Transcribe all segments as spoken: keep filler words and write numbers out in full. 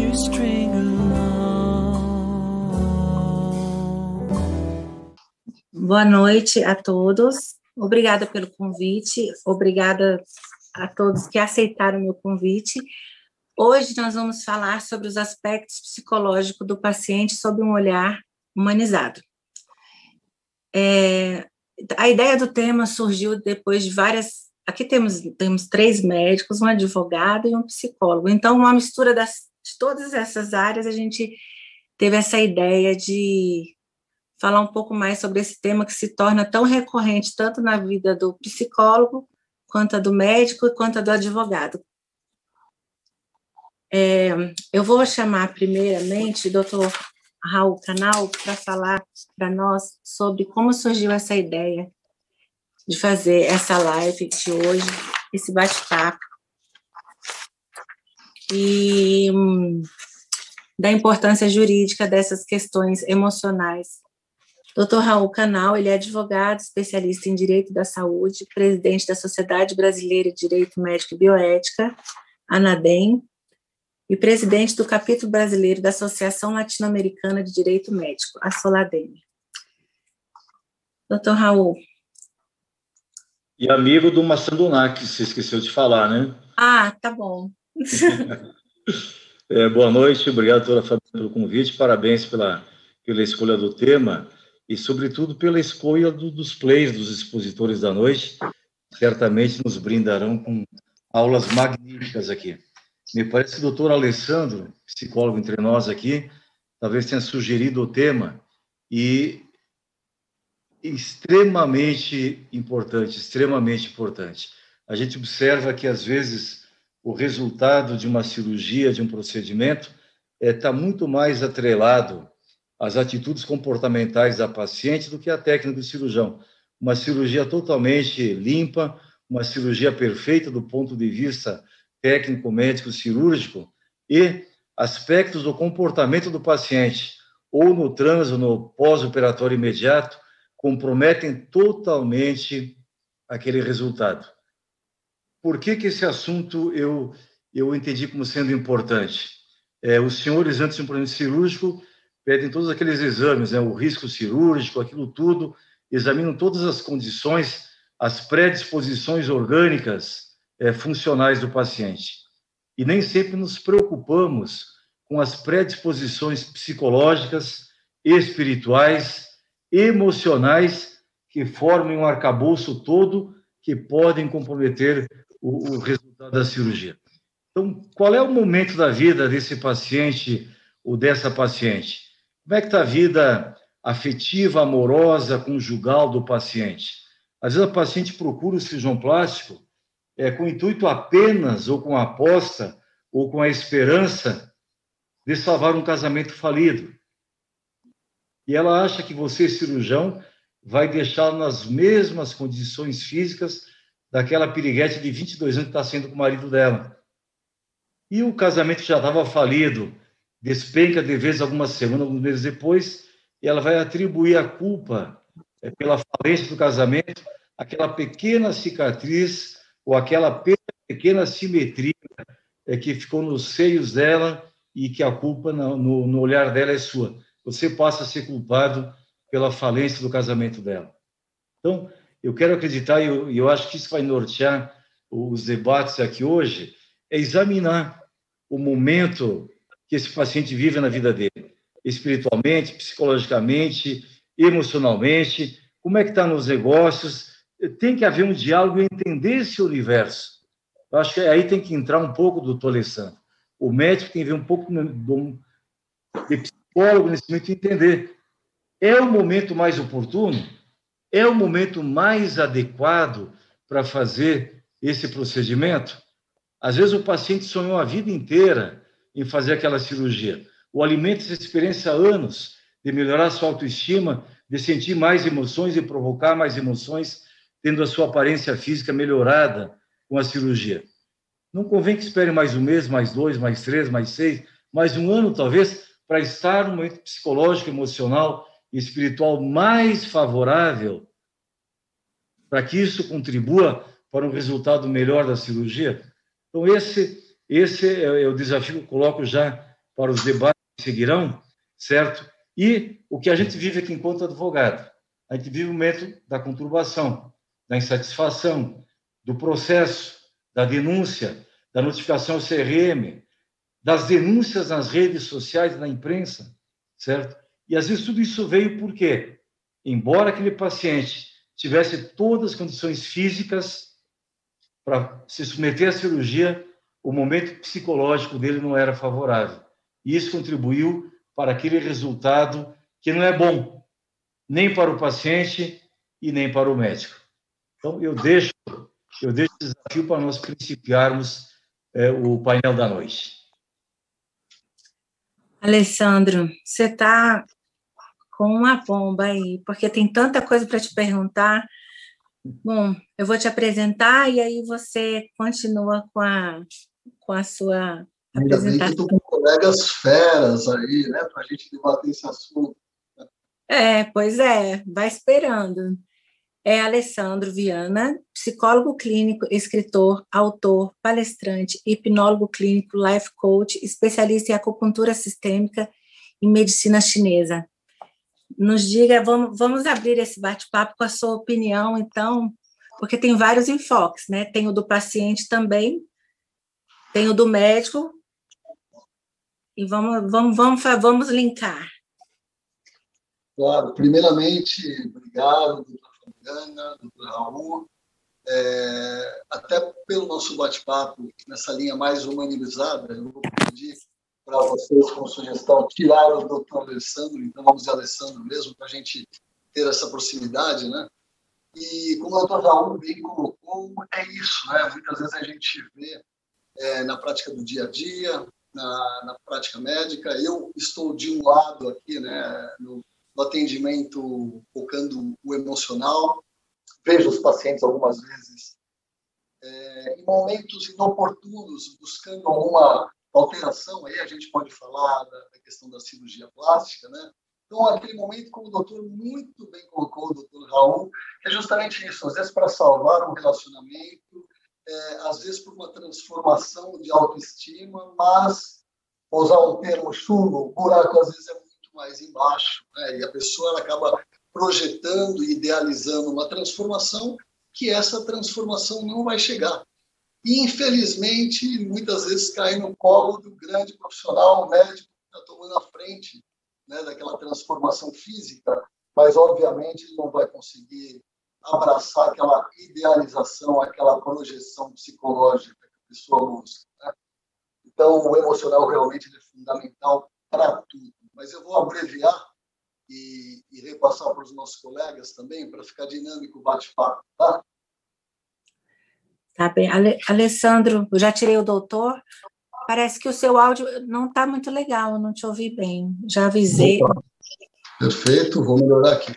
string along. Boa noite a todos. Obrigada pelo convite. Obrigada a todos que aceitaram o meu convite. Hoje nós vamos falar sobre os aspectos psicológicos do paciente sob um olhar humanizado. É, a ideia do tema surgiu depois de várias... Aqui temos, temos três médicos, um advogado e um psicólogo. Então, uma mistura das, de todas essas áreas, a gente teve essa ideia de falar um pouco mais sobre esse tema que se torna tão recorrente, tanto na vida do psicólogo, quanto a do médico, quanto a do advogado. É, eu vou chamar, primeiramente, o doutor Raul Canal para falar para nós sobre como surgiu essa ideia de fazer essa live de hoje, esse bate-papo, e hum, da importância jurídica dessas questões emocionais. doutor Raul Canal, ele é advogado, especialista em Direito da Saúde, presidente da Sociedade Brasileira de Direito Médico e Bioética, ANADEM, e presidente do capítulo brasileiro da Associação Latino-Americana de Direito Médico, a SOLADEM. doutor Raul. E amigo do Massandunac, você esqueceu de falar, né? Ah, tá bom. é, boa noite, obrigado toda a família pelo convite, parabéns pela, pela escolha do tema e, sobretudo, pela escolha do, dos plays dos expositores da noite, certamente nos brindarão com aulas magníficas aqui. Me parece que o doutor Alessandro, psicólogo entre nós aqui, talvez tenha sugerido o tema e extremamente importante, extremamente importante. A gente observa que, às vezes, o resultado de uma cirurgia, de um procedimento, está é, muito mais atrelado às atitudes comportamentais da paciente do que à técnica do cirurgião. Uma cirurgia totalmente limpa, uma cirurgia perfeita do ponto de vista técnico, médico, cirúrgico, e aspectos do comportamento do paciente, ou no trânsito, no pós-operatório imediato, comprometem totalmente aquele resultado. Por que que esse assunto eu, eu entendi como sendo importante? É, os senhores, antes de um procedimento cirúrgico, pedem todos aqueles exames, né, o risco cirúrgico, aquilo tudo, examinam todas as condições, as predisposições orgânicas é, funcionais do paciente. E nem sempre nos preocupamos com as predisposições psicológicas, espirituais, emocionais que formem um arcabouço todo que podem comprometer o, o resultado da cirurgia. Então, qual é o momento da vida desse paciente ou dessa paciente? Como é que está a vida afetiva, amorosa, conjugal do paciente? Às vezes a paciente procura o cirurgião plástico é, com o intuito apenas, ou com a aposta, ou com a esperança de salvar um casamento falido. E ela acha que você, cirurgião, vai deixá-la nas mesmas condições físicas daquela piriguete de vinte e dois anos que está sendo com o marido dela. E o casamento já estava falido, despenca de vez algumas semanas, alguns meses depois, e ela vai atribuir a culpa é, pela falência do casamento àquela pequena cicatriz ou aquela pequena simetria é, que ficou nos seios dela e que a culpa no, no, no olhar dela é sua. Você passa a ser culpado pela falência do casamento dela. Então, eu quero acreditar, e eu, eu acho que isso vai nortear os debates aqui hoje, é examinar o momento que esse paciente vive na vida dele, espiritualmente, psicologicamente, emocionalmente, como é que está nos negócios. Tem que haver um diálogo e entender esse universo. Eu acho que aí tem que entrar um pouco do doutor Alessandro. O médico tem que ver um pouco de psicólogo nesse momento e entender. É o momento mais oportuno? É o momento mais adequado para fazer esse procedimento? Às vezes o paciente sonhou a vida inteira em fazer aquela cirurgia. O alimenta essa experiência há anos de melhorar sua autoestima, de sentir mais emoções e provocar mais emoções, tendo a sua aparência física melhorada com a cirurgia. Não convém que espere mais um mês, mais dois, mais três, mais seis, mais um ano, talvez, para estar no momento psicológico, emocional e espiritual mais favorável para que isso contribua para um resultado melhor da cirurgia. Então, esse, esse é o desafio que eu coloco já para os debates que seguirão, certo? E o que a gente vive aqui enquanto advogado. A gente vive o momento da conturbação, da insatisfação, do processo, da denúncia, da notificação ao C R M, das denúncias nas redes sociais e na imprensa, certo? E, às vezes, tudo isso veio por quê? Embora aquele paciente tivesse todas as condições físicas para se submeter à cirurgia, o momento psicológico dele não era favorável. E isso contribuiu para aquele resultado que não é bom, nem para o paciente e nem para o médico. Então, eu deixo, eu deixo o desafio para nós principiarmos é, o painel da noite. Alessandro, você está com uma bomba aí, porque tem tanta coisa para te perguntar. Bom, eu vou te apresentar e aí você continua com a, com a sua Ainda apresentação. bem que eu estou com colegas feras aí, né, para a gente debater esse assunto. É, pois é, vai esperando. É Alessandro Viana, psicólogo clínico, escritor, autor, palestrante, hipnólogo clínico, life coach, especialista em acupuntura sistêmica e medicina chinesa. Nos diga, vamos, vamos abrir esse bate-papo com a sua opinião, então, porque tem vários enfoques, né? Tem o do paciente também, tem o do médico, e vamos, vamos, vamos, vamos linkar. Claro, primeiramente, obrigado, doutora Fabiana, doutor Raul, é, até pelo nosso bate-papo, nessa linha mais humanizada, eu vou pedir para vocês, como sugestão, tirar o doutor Alessandro, então vamos de Alessandro mesmo, para a gente ter essa proximidade, né? E como o doutor Raul bem colocou, é isso, né? Muitas vezes a gente vê é, na prática do dia a dia, na, na prática médica, eu estou de um lado aqui, né, no, no atendimento focando o emocional, vejo os pacientes algumas vezes é, em momentos inoportunos, buscando alguma alteração, aí a gente pode falar da, da questão da cirurgia plástica, né? Então, aquele momento, como o doutor muito bem colocou, o doutor Raul, é justamente isso, às vezes para salvar um relacionamento, é, às vezes por uma transformação de autoestima, mas, vou usar um termo chulo, o buraco às vezes é muito mais embaixo, né? E a pessoa ela acaba projetando e idealizando uma transformação que essa transformação não vai chegar. E, infelizmente, muitas vezes cai no colo do grande profissional, o médico que está tomando a frente, né, daquela transformação física, mas, obviamente, ele não vai conseguir abraçar aquela idealização, aquela projeção psicológica que a pessoa busca, né? Então, o emocional realmente é fundamental para tudo. Mas eu vou abreviar e, e repassar para os nossos colegas também, para ficar dinâmico o bate-papo, tá? Tá bem. Ale, Alessandro, eu já tirei o doutor. Parece que o seu áudio não está muito legal, eu não te ouvi bem. Já avisei. Opa. Perfeito, vou melhorar aqui.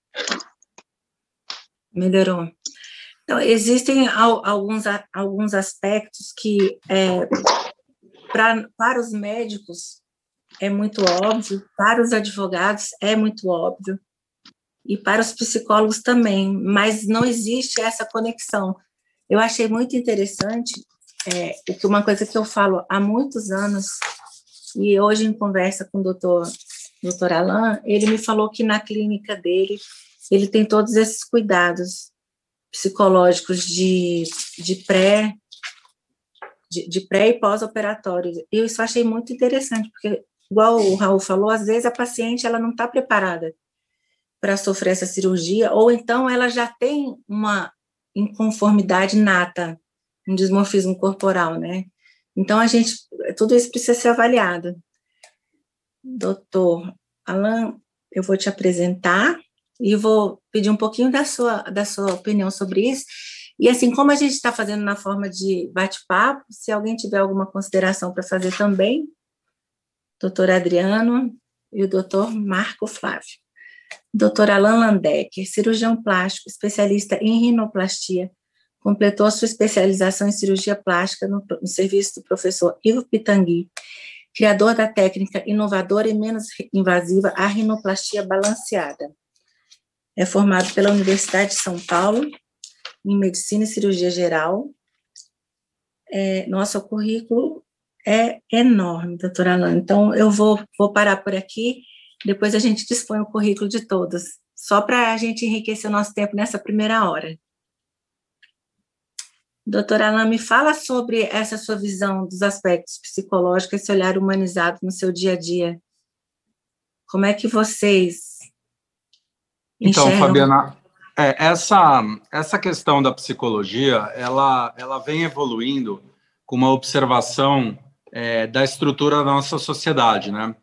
Melhorou. Então, existem alguns, alguns aspectos que, é, pra, para os médicos, é muito óbvio, para os advogados é muito óbvio, e para os psicólogos também, mas não existe essa conexão. Eu achei muito interessante, é, uma coisa que eu falo há muitos anos, e hoje em conversa com o doutor, doutor Alain, ele me falou que na clínica dele, ele tem todos esses cuidados psicológicos de, de pré, de, de pré e pós-operatório. E eu isso achei muito interessante, porque, igual o Raul falou, às vezes a paciente ela não está preparada para sofrer essa cirurgia, ou então ela já tem uma inconformidade nata, um dismorfismo corporal, né? Então, a gente, tudo isso precisa ser avaliado. Doutor Alain, eu vou te apresentar e vou pedir um pouquinho da sua, da sua opinião sobre isso. E, assim, como a gente está fazendo na forma de bate-papo, se alguém tiver alguma consideração para fazer também, doutor Adriano e o doutor Marco Flávio. doutor Alain Landecker, cirurgião plástico, especialista em rinoplastia, completou a sua especialização em cirurgia plástica no, no serviço do professor Ivo Pitangui, criador da técnica inovadora e menos invasiva, a rinoplastia balanceada. É formado pela Universidade de São Paulo, em Medicina e Cirurgia Geral. É, nosso currículo é enorme, doutora Alana. Então, eu vou, vou parar por aqui, depois a gente dispõe o currículo de todos, só para a gente enriquecer o nosso tempo nessa primeira hora. Doutora Alana, me fala sobre essa sua visão dos aspectos psicológicos, esse olhar humanizado no seu dia a dia. Como é que vocês enxergam? Então, Fabiana, é, essa, essa questão da psicologia, ela, ela vem evoluindo com uma observação é, da estrutura da nossa sociedade, né?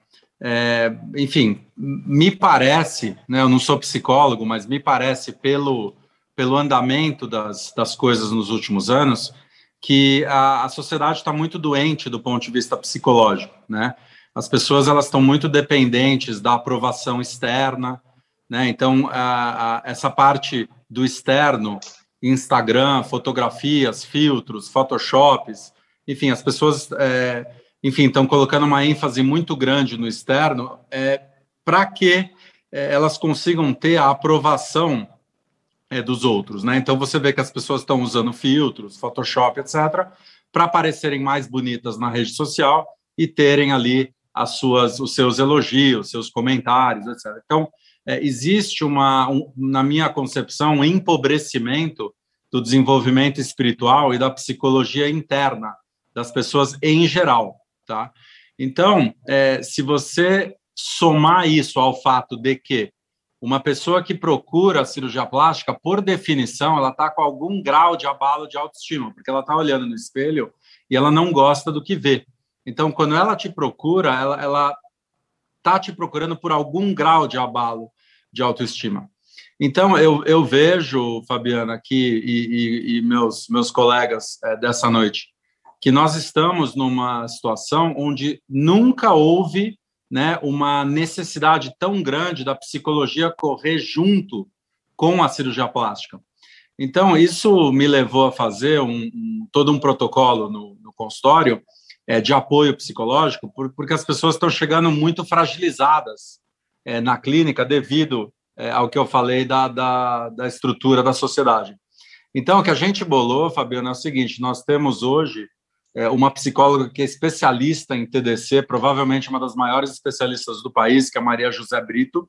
É, enfim, me parece, né, eu não sou psicólogo, mas me parece, pelo, pelo andamento das, das coisas nos últimos anos, que a, a sociedade está muito doente do ponto de vista psicológico, né? As pessoas elas estão muito dependentes da aprovação externa, né? Então, a, a, essa parte do externo, Instagram, fotografias, filtros, photoshops, enfim, as pessoas, é, enfim, estão colocando uma ênfase muito grande no externo, é, para que é, elas consigam ter a aprovação é, dos outros, né? Então, você vê que as pessoas estão usando filtros, Photoshop, etcétera, para parecerem mais bonitas na rede social e terem ali as suas, os seus elogios, seus comentários, etcétera. Então, é, existe, uma, um, na minha concepção, um empobrecimento do desenvolvimento espiritual e da psicologia interna das pessoas em geral, tá? Então, é, se você somar isso ao fato de que uma pessoa que procura a cirurgia plástica, por definição, ela está com algum grau de abalo de autoestima, porque ela está olhando no espelho e ela não gosta do que vê. Então, quando ela te procura, ela está te procurando por algum grau de abalo de autoestima. Então, eu, eu vejo, Fabiana, aqui e, e, e meus, meus colegas é, dessa noite, que nós estamos numa situação onde nunca houve, né, uma necessidade tão grande da psicologia correr junto com a cirurgia plástica. Então, isso me levou a fazer um, um, todo um protocolo no, no consultório, É, de apoio psicológico, por, porque as pessoas estão chegando muito fragilizadas é, na clínica devido é, ao que eu falei da, da, da estrutura da sociedade. Então, o que a gente bolou, Fabiana, é o seguinte: nós temos hoje é, uma psicóloga que é especialista em T D C, provavelmente uma das maiores especialistas do país, que é a Maria José Brito.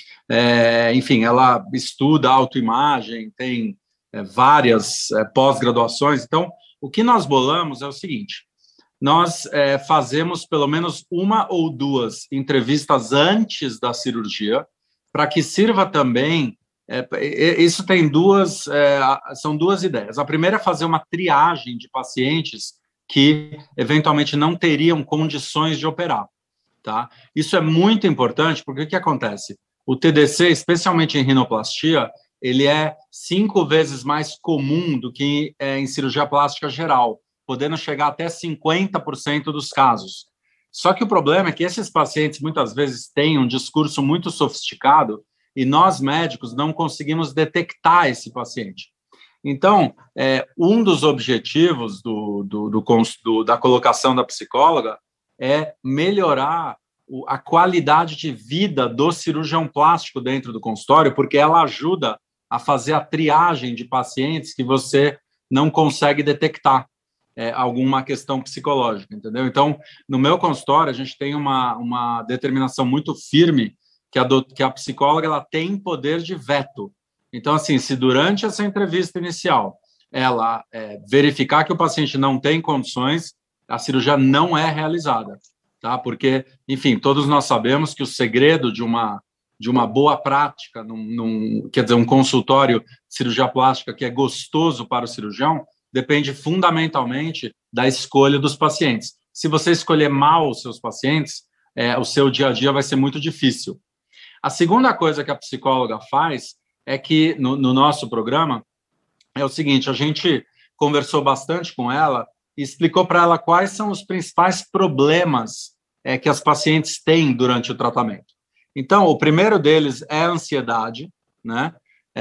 É, enfim, ela estuda autoimagem, tem é, várias é, pós-graduações. Então, o que nós bolamos é o seguinte: nós é, fazemos pelo menos uma ou duas entrevistas antes da cirurgia, para que sirva também, é, isso tem duas, é, são duas ideias. A primeira é fazer uma triagem de pacientes que eventualmente não teriam condições de operar, tá? Isso é muito importante, porque o que acontece? O T D C, especialmente em rinoplastia, ele é cinco vezes mais comum do que é, em cirurgia plástica geral, podendo chegar até cinquenta por cento dos casos. Só que o problema é que esses pacientes muitas vezes têm um discurso muito sofisticado e nós, médicos, não conseguimos detectar esse paciente. Então, é, um dos objetivos do, do, do, do, da colocação da psicóloga é melhorar o, a qualidade de vida do cirurgião plástico dentro do consultório, porque ela ajuda a fazer a triagem de pacientes que você não consegue detectar. É, alguma questão psicológica, entendeu? Então, no meu consultório, a gente tem uma, uma determinação muito firme que a, do, que a psicóloga ela tem poder de veto. Então, assim, se durante essa entrevista inicial ela é, verificar que o paciente não tem condições, a cirurgia não é realizada, tá? Porque, enfim, todos nós sabemos que o segredo de uma, de uma boa prática, num, num, quer dizer, um consultório de cirurgia plástica que é gostoso para o cirurgião, depende fundamentalmente da escolha dos pacientes. Se você escolher mal os seus pacientes, é, o seu dia a dia vai ser muito difícil. A segunda coisa que a psicóloga faz é que, no, no nosso programa, é o seguinte: a gente conversou bastante com ela e explicou para ela quais são os principais problemas é, que as pacientes têm durante o tratamento. Então, o primeiro deles é a ansiedade, né?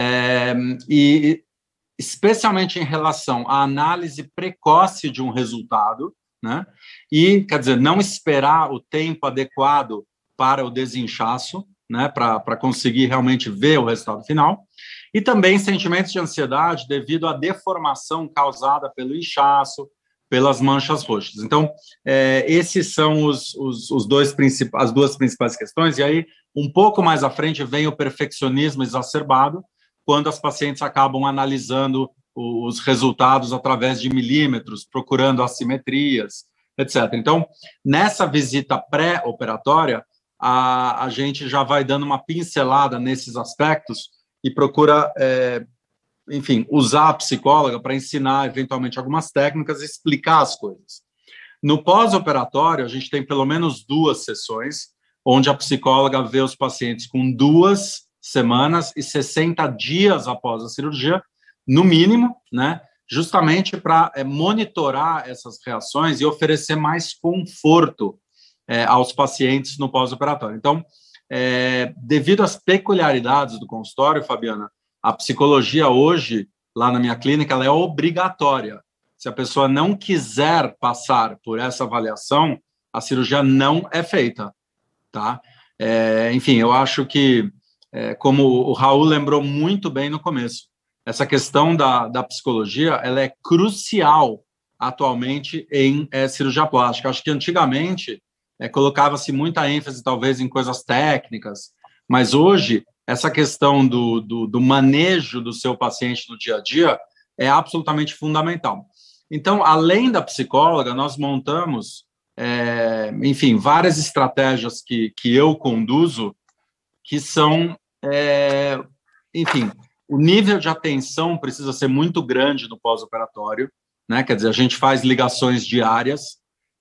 É, e especialmente em relação à análise precoce de um resultado, né? E, quer dizer, não esperar o tempo adequado para o desinchaço, né? Para conseguir realmente ver o resultado final. E também sentimentos de ansiedade devido à deformação causada pelo inchaço, pelas manchas roxas. Então, é, esses são os, os, os dois as duas principais questões, e aí, um pouco mais à frente, vem o perfeccionismo exacerbado, quando as pacientes acabam analisando os resultados através de milímetros, procurando assimetrias, etcétera. Então, nessa visita pré-operatória, a, a gente já vai dando uma pincelada nesses aspectos e procura, é, enfim, usar a psicóloga para ensinar, eventualmente, algumas técnicas e explicar as coisas. No pós-operatório, a gente tem pelo menos duas sessões, onde a psicóloga vê os pacientes com duas semanas e sessenta dias após a cirurgia, no mínimo, né, justamente para é, monitorar essas reações e oferecer mais conforto é, aos pacientes no pós-operatório. Então, é, devido às peculiaridades do consultório, Fabiana, a psicologia hoje, lá na minha clínica, ela é obrigatória. Se a pessoa não quiser passar por essa avaliação, a cirurgia não é feita, tá? É, enfim, eu acho que, é, como o Raul lembrou muito bem no começo, essa questão da, da psicologia, ela é crucial atualmente em é, cirurgia plástica. Acho que antigamente é, colocava-se muita ênfase, talvez, em coisas técnicas, mas hoje essa questão do, do, do manejo do seu paciente no dia a dia é absolutamente fundamental. Então, além da psicóloga, nós montamos, é, enfim, várias estratégias que, que eu conduzo, que são, é, enfim, o nível de atenção precisa ser muito grande no pós-operatório, né? Quer dizer, a gente faz ligações diárias,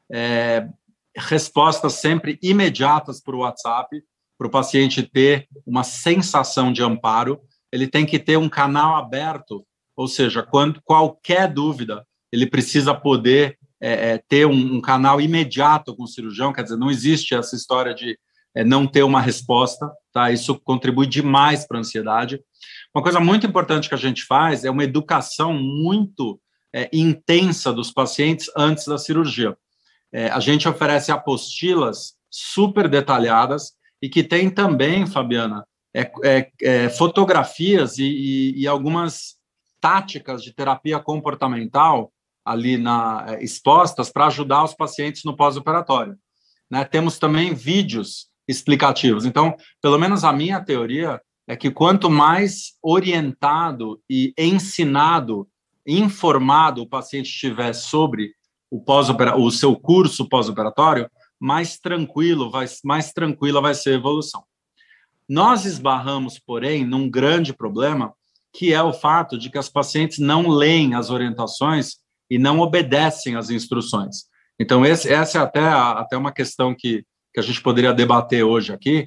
é, respostas sempre imediatas por WhatsApp, para o paciente ter uma sensação de amparo. Ele tem que ter um canal aberto, ou seja, quando qualquer dúvida, ele precisa poder é, ter um, um canal imediato com o cirurgião, quer dizer, não existe essa história de é, não ter uma resposta, tá? Isso contribui demais para a ansiedade. Uma coisa muito importante que a gente faz é uma educação muito é, intensa dos pacientes antes da cirurgia. É, a gente oferece apostilas super detalhadas e que tem também, Fabiana, é, é, é, fotografias e, e, e algumas táticas de terapia comportamental ali na, é, expostas para ajudar os pacientes no pós-operatório. Né? Temos também vídeos explicativos. Então, pelo menos a minha teoria é que quanto mais orientado e ensinado, informado o paciente estiver sobre o, o seu curso pós-operatório, mais tranquilo, vai, mais tranquila vai ser a evolução. Nós esbarramos, porém, num grande problema, que é o fato de que as pacientes não leem as orientações e não obedecem às instruções. Então, esse, essa é até, até uma questão que, que a gente poderia debater hoje aqui.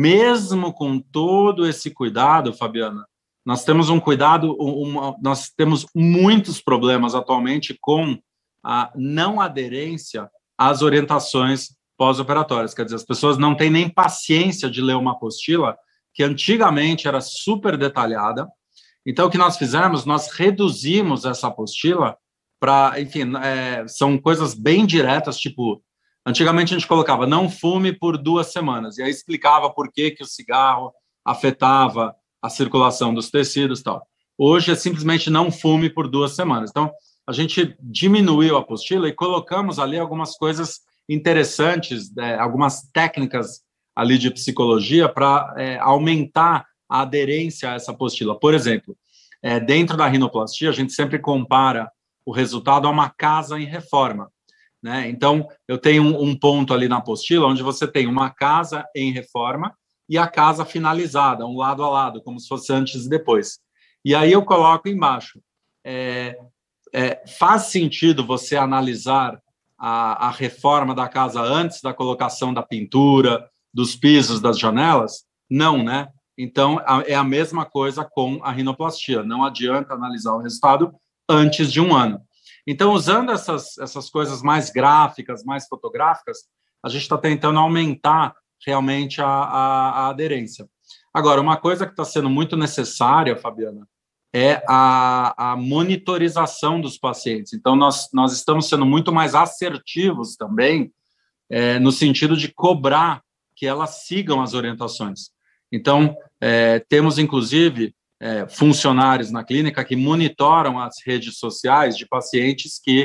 Mesmo com todo esse cuidado, Fabiana, nós temos um cuidado, uma, nós temos muitos problemas atualmente com a não aderência às orientações pós-operatórias. Quer dizer, as pessoas não têm nem paciência de ler uma apostila que antigamente era super detalhada. Então, o que nós fizemos, nós reduzimos essa apostila para, enfim, é, são coisas bem diretas, tipo, antigamente a gente colocava não fume por duas semanas, e aí explicava por que, que o cigarro afetava a circulação dos tecidos e tal. Hoje é simplesmente não fume por duas semanas. Então, a gente diminuiu a apostila e colocamos ali algumas coisas interessantes, é, algumas técnicas ali de psicologia para é, aumentar a aderência a essa apostila. Por exemplo, é, dentro da rinoplastia, a gente sempre compara o resultado a uma casa em reforma. Né? Então, eu tenho um, um ponto ali na apostila onde você tem uma casa em reforma e a casa finalizada, um lado a lado, como se fosse antes e depois. E aí eu coloco embaixo, é, é, faz sentido você analisar a, a reforma da casa antes da colocação da pintura, dos pisos, das janelas? Não, né? Então, a, é a mesma coisa com a rinoplastia. Não adianta analisar o resultado antes de um ano. Então, usando essas, essas coisas mais gráficas, mais fotográficas, a gente está tentando aumentar realmente a, a, a aderência. Agora, uma coisa que está sendo muito necessária, Fabiana, é a, a monitorização dos pacientes. Então, nós, nós estamos sendo muito mais assertivos também, é, no sentido de cobrar que elas sigam as orientações. Então, é, temos, inclusive, é, funcionários na clínica que monitoram as redes sociais de pacientes que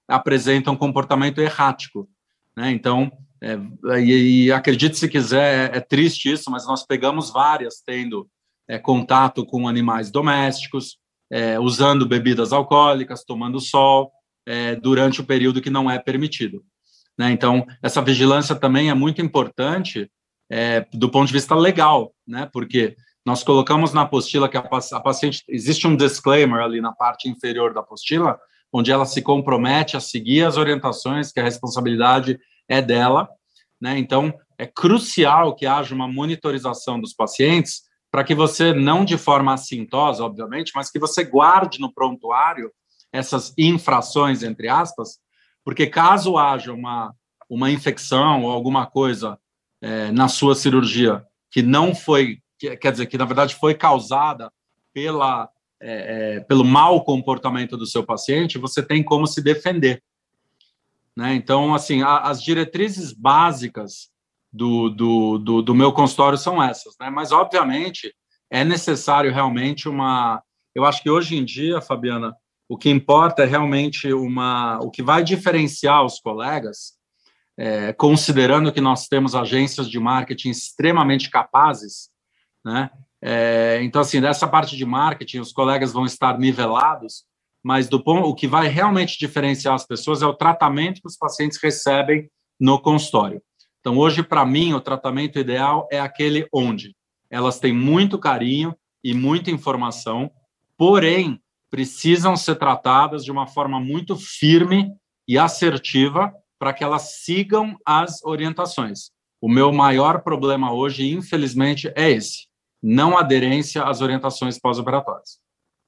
apresentam comportamento errático, né? Então, é, e, e acredite se quiser, é, é triste isso, mas nós pegamos várias tendo é, contato com animais domésticos, é, usando bebidas alcoólicas, tomando sol, é, durante o período que não é permitido, né? Então, essa vigilância também é muito importante é, do ponto de vista legal, né? Porque nós colocamos na apostila que a, a paciente, existe um disclaimer ali na parte inferior da apostila, onde ela se compromete a seguir as orientações, que a responsabilidade é dela, né? Então, é crucial que haja uma monitorização dos pacientes para que você, não de forma assintosa, obviamente, mas que você guarde no prontuário essas infrações, entre aspas, porque caso haja uma, uma infecção ou alguma coisa é, na sua cirurgia que não foi, que, quer dizer, que na verdade foi causada pela, é, é, pelo mau comportamento do seu paciente, você tem como se defender, né? Então, assim, a, as diretrizes básicas do, do, do, do meu consultório são essas, né? Mas, obviamente, é necessário realmente uma... Eu acho que hoje em dia, Fabiana, o que importa é realmente uma... O que vai diferenciar os colegas, é, considerando que nós temos agências de marketing extremamente capazes, né? É, então, assim, dessa parte de marketing, os colegas vão estar nivelados, mas do ponto, o que vai realmente diferenciar as pessoas é o tratamento que os pacientes recebem no consultório. Então, hoje, para mim, o tratamento ideal é aquele onde elas têm muito carinho e muita informação, porém, precisam ser tratadas de uma forma muito firme e assertiva para que elas sigam as orientações. O meu maior problema hoje, infelizmente, é esse: não aderência às orientações pós-operatórias.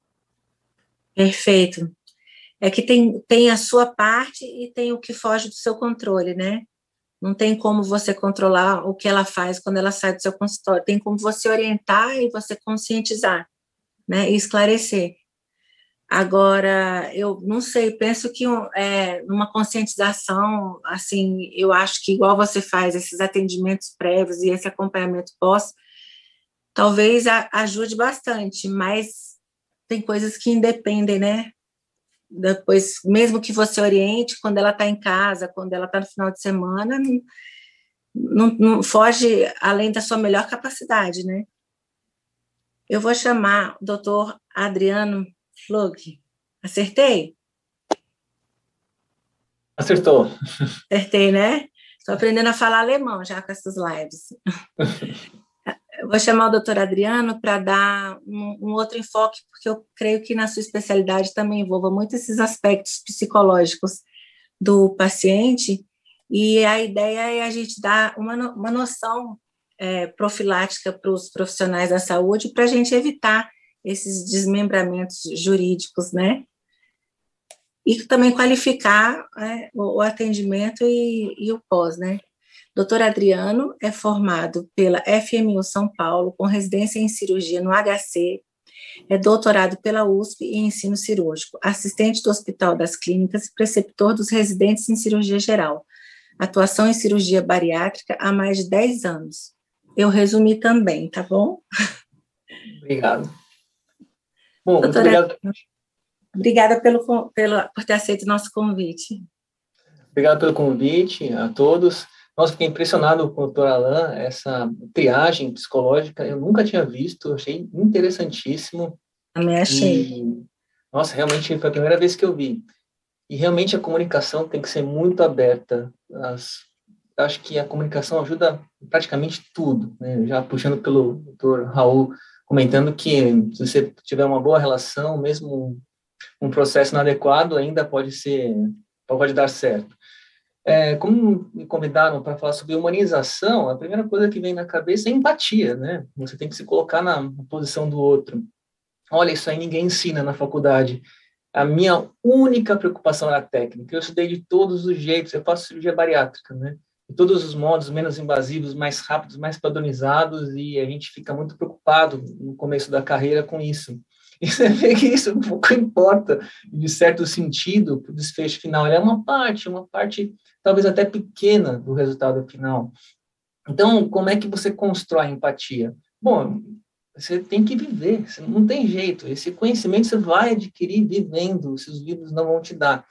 Perfeito. É que tem, tem a sua parte e tem o que foge do seu controle, né? Não tem como você controlar o que ela faz quando ela sai do seu consultório. Tem como você orientar e você conscientizar, né? E esclarecer. Agora, eu não sei, penso que é, numa conscientização, assim, eu acho que igual você faz esses atendimentos prévios e esse acompanhamento pós, talvez a, ajude bastante, mas tem coisas que independem, né? Depois, mesmo que você oriente, quando ela está em casa, quando ela está no final de semana, não, não, não foge além da sua melhor capacidade, né? Eu vou chamar o doutor Adriano Flug. Acertei? Acertou. Acertei, né? Estou aprendendo a falar alemão já com essas lives. Eu vou chamar o doutor Adriano para dar um, um outro enfoque, porque eu creio que na sua especialidade também envolva muito esses aspectos psicológicos do paciente, e a ideia é a gente dar uma, uma noção é, profilática para os profissionais da saúde, para a gente evitar esses desmembramentos jurídicos, né? E também qualificar é, o, o atendimento e, e o pós, né? doutor Adriano é formado pela F M U São Paulo, com residência em cirurgia no H C, é doutorado pela U S P em ensino cirúrgico, assistente do Hospital das Clínicas e preceptor dos residentes em cirurgia geral, atuação em cirurgia bariátrica há mais de dez anos. Eu resumi também, tá bom? Obrigado. Bom, doutora, muito obrigado. Obrigada pelo, pelo, por ter aceito o nosso convite. Obrigado pelo convite a todos. Nossa, fiquei impressionado com o doutor Alain, essa triagem psicológica, eu nunca tinha visto, achei interessantíssimo. Também achei. E, nossa, realmente foi a primeira vez que eu vi. E realmente a comunicação tem que ser muito aberta. As, acho que a comunicação ajuda praticamente tudo, né? Já puxando pelo doutor Raul, comentando que se você tiver uma boa relação, mesmo um processo inadequado, ainda pode ser, pode dar certo. É, como me convidaram para falar sobre humanização, a primeira coisa que vem na cabeça é empatia, né? Você tem que se colocar na, na posição do outro. Olha, isso aí ninguém ensina na faculdade. A minha única preocupação era a técnica. Eu estudei de todos os jeitos, eu faço cirurgia bariátrica, né? De todos os modos, menos invasivos, mais rápidos, mais padronizados, e a gente fica muito preocupado no começo da carreira com isso. E você vê que isso pouco importa, de certo sentido, para o desfecho final. Ele é uma parte, uma parte talvez até pequena do resultado final. Então, como é que você constrói empatia? Bom, você tem que viver, não tem jeito. Esse conhecimento você vai adquirir vivendo, se os livros não vão te dar.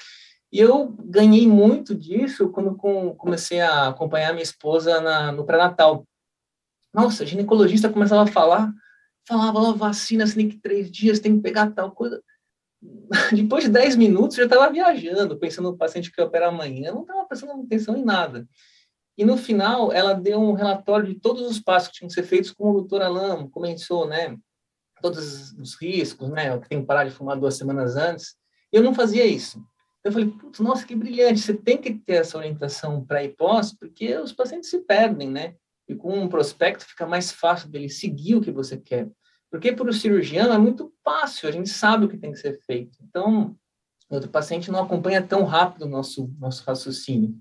E eu ganhei muito disso quando com, comecei a acompanhar minha esposa na, no pré-natal. Nossa, a ginecologista começava a falar, falava, ó, vacina, você tem que três dias, tem que pegar tal coisa. Depois de dez minutos, eu já estava viajando, pensando no paciente que eu operar amanhã, não estava prestando atenção em nada. E no final, ela deu um relatório de todos os passos que tinham que ser feitos, como o doutor Alan comentou, né? Todos os riscos, né? Eu tenho que parar de fumar duas semanas antes. E eu não fazia isso. Eu falei, putz, nossa, que brilhante, você tem que ter essa orientação pré e pós, porque os pacientes se perdem, né? E com um prospecto fica mais fácil dele seguir o que você quer. Porque para o cirurgião é muito fácil, a gente sabe o que tem que ser feito. Então, o outro paciente não acompanha tão rápido o nosso, nosso raciocínio.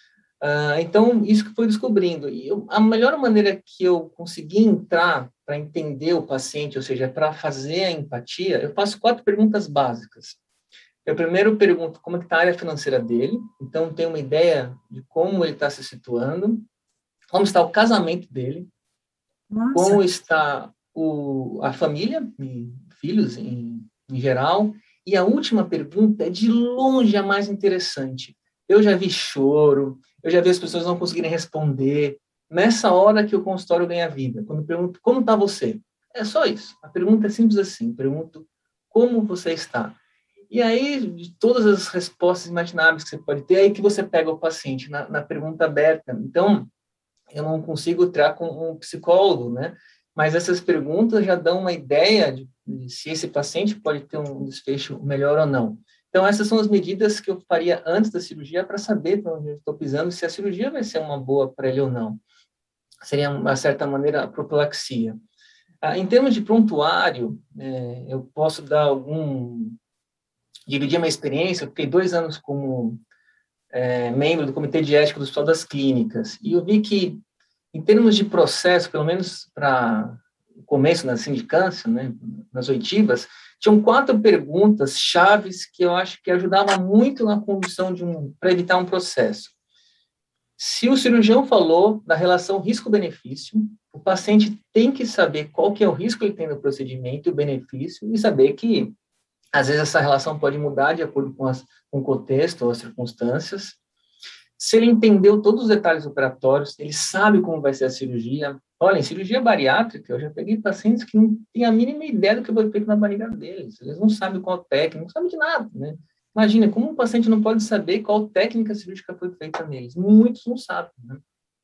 Uh, então, isso que foi descobrindo. E eu, a melhor maneira que eu consegui entrar para entender o paciente, ou seja, para fazer a empatia, eu faço quatro perguntas básicas. Eu primeiro pergunto como está a área financeira dele, então tenho uma ideia de como ele está se situando, como está o casamento dele, Nossa. como está o, a família, e filhos em, em geral, e a última pergunta é de longe a mais interessante. Eu já vi choro, eu já vi as pessoas não conseguirem responder, nessa hora que o consultório ganha vida, quando eu pergunto como está você? É só isso, a pergunta é simples assim, pergunto como você está. E aí, de todas as respostas imagináveis que você pode ter, é aí que você pega o paciente, na, na pergunta aberta. Então, eu não consigo entrar com um psicólogo, né? Mas essas perguntas já dão uma ideia de, de se esse paciente pode ter um desfecho melhor ou não. Então, essas são as medidas que eu faria antes da cirurgia para saber para onde eu estou pisando, se a cirurgia vai ser uma boa para ele ou não. Seria, de uma certa maneira, a profilaxia. Ah, em termos de prontuário, é, eu posso dar algum... dividir a minha experiência, eu fiquei dois anos como é, membro do Comitê de Ética do Hospital das Clínicas, e eu vi que, em termos de processo, pelo menos para o começo da sindicância, né, nas oitivas, tinham quatro perguntas chaves que eu acho que ajudavam muito na condução de um, para evitar um processo. Se o cirurgião falou da relação risco-benefício, o paciente tem que saber qual que é o risco que ele tem no procedimento e o benefício, e saber que às vezes essa relação pode mudar de acordo com, as, com o contexto ou as circunstâncias. Se ele entendeu todos os detalhes operatórios, ele sabe como vai ser a cirurgia. Olha, em cirurgia bariátrica, eu já peguei pacientes que não têm a mínima ideia do que foi feito na barriga deles. Eles não sabem qual técnica, não sabem de nada, né? Imagina, como um paciente não pode saber qual técnica cirúrgica foi feita neles? Muitos não sabem, né?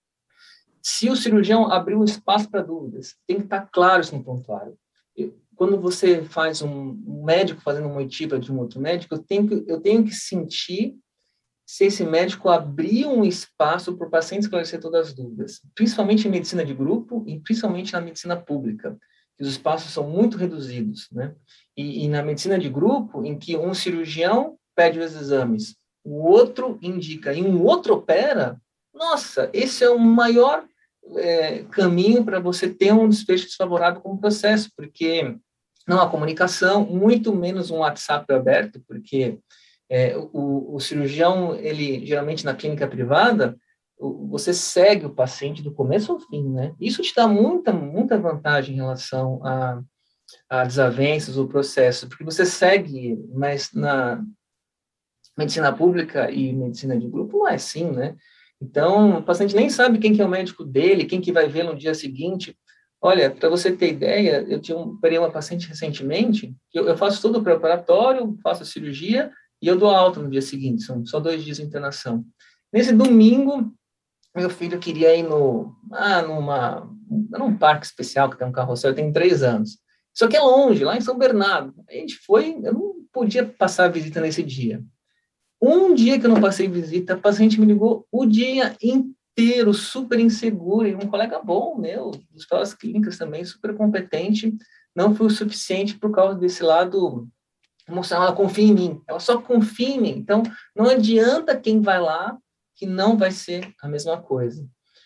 Se o cirurgião abrir um espaço para dúvidas, tem que estar claro isso no prontuário. Quando você faz um, um médico fazendo uma oitiva de um outro médico, eu tenho que, eu tenho que sentir se esse médico abrir um espaço para o paciente esclarecer todas as dúvidas, principalmente em medicina de grupo e principalmente na medicina pública, que os espaços são muito reduzidos, né? E, e na medicina de grupo, em que um cirurgião pede os exames, o outro indica e um outro opera, nossa, esse é o maior é, caminho para você ter um desfecho desfavorável com o processo, porque não há comunicação, muito menos um WhatsApp aberto, porque é, o, o cirurgião, ele geralmente na clínica privada, o, você segue o paciente do começo ao fim, né? Isso te dá muita, muita vantagem em relação a, a desavenças ou processo, porque você segue, mas na medicina pública e medicina de grupo não é assim, né? Então, o paciente nem sabe quem que é o médico dele, quem que vai ver no dia seguinte. Olha, para você ter ideia, eu tinha um, operei uma paciente recentemente, eu, eu faço todo o preparatório, faço a cirurgia e eu dou alta no dia seguinte, são só dois dias de internação. Nesse domingo, meu filho queria ir no, ah, numa, num parque especial que tem um carrossel, tem três anos. Só que é longe, lá em São Bernardo. A gente foi, eu não podia passar a visita nesse dia. Um dia que eu não passei visita, a paciente me ligou o dia inteiro, super insegura, e um colega bom meu, dos hospitais clínicas também, super competente, não foi o suficiente por causa desse lado emocional. Ela confia em mim, ela só confia em mim. Então, não adianta quem vai lá, que não vai ser a mesma coisa.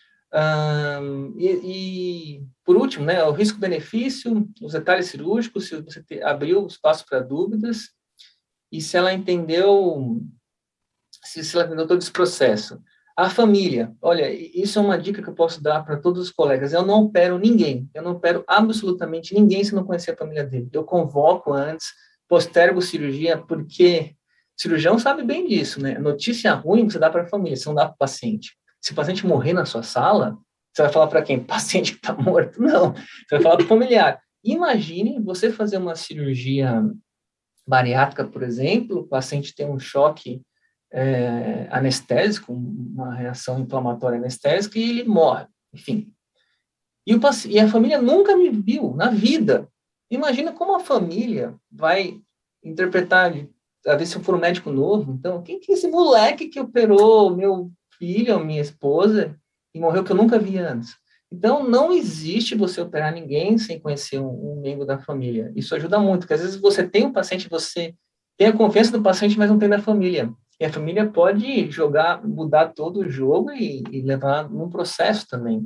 Um, e, e, por último, né, o risco-benefício, os detalhes cirúrgicos, se você te, abriu espaço para dúvidas, e se ela entendeu... se ela entendeu todo esse processo. A família, olha, isso é uma dica que eu posso dar para todos os colegas, eu não opero ninguém, eu não opero absolutamente ninguém se não conhecer a família dele. Eu convoco antes, postergo cirurgia, porque cirurgião sabe bem disso, né? Notícia ruim você dá para a família, você não dá para o paciente. Se o paciente morrer na sua sala, você vai falar para quem? Paciente que está morto? Não. Você vai falar para o familiar. Imagine você fazer uma cirurgia bariátrica, por exemplo, o paciente tem um choque é, anestésico, uma reação inflamatória anestésica, e ele morre, enfim. E, o, e a família nunca me viu na vida. Imagina como a família vai interpretar, a ver se eu for um médico novo. Então, quem que é esse moleque que operou meu filho ou minha esposa e morreu que eu nunca vi antes? Então, não existe você operar ninguém sem conhecer um, um membro da família. Isso ajuda muito, porque às vezes você tem um paciente, você tem a confiança do paciente, mas não tem da família. E a família pode jogar, mudar todo o jogo e, e levar num processo também.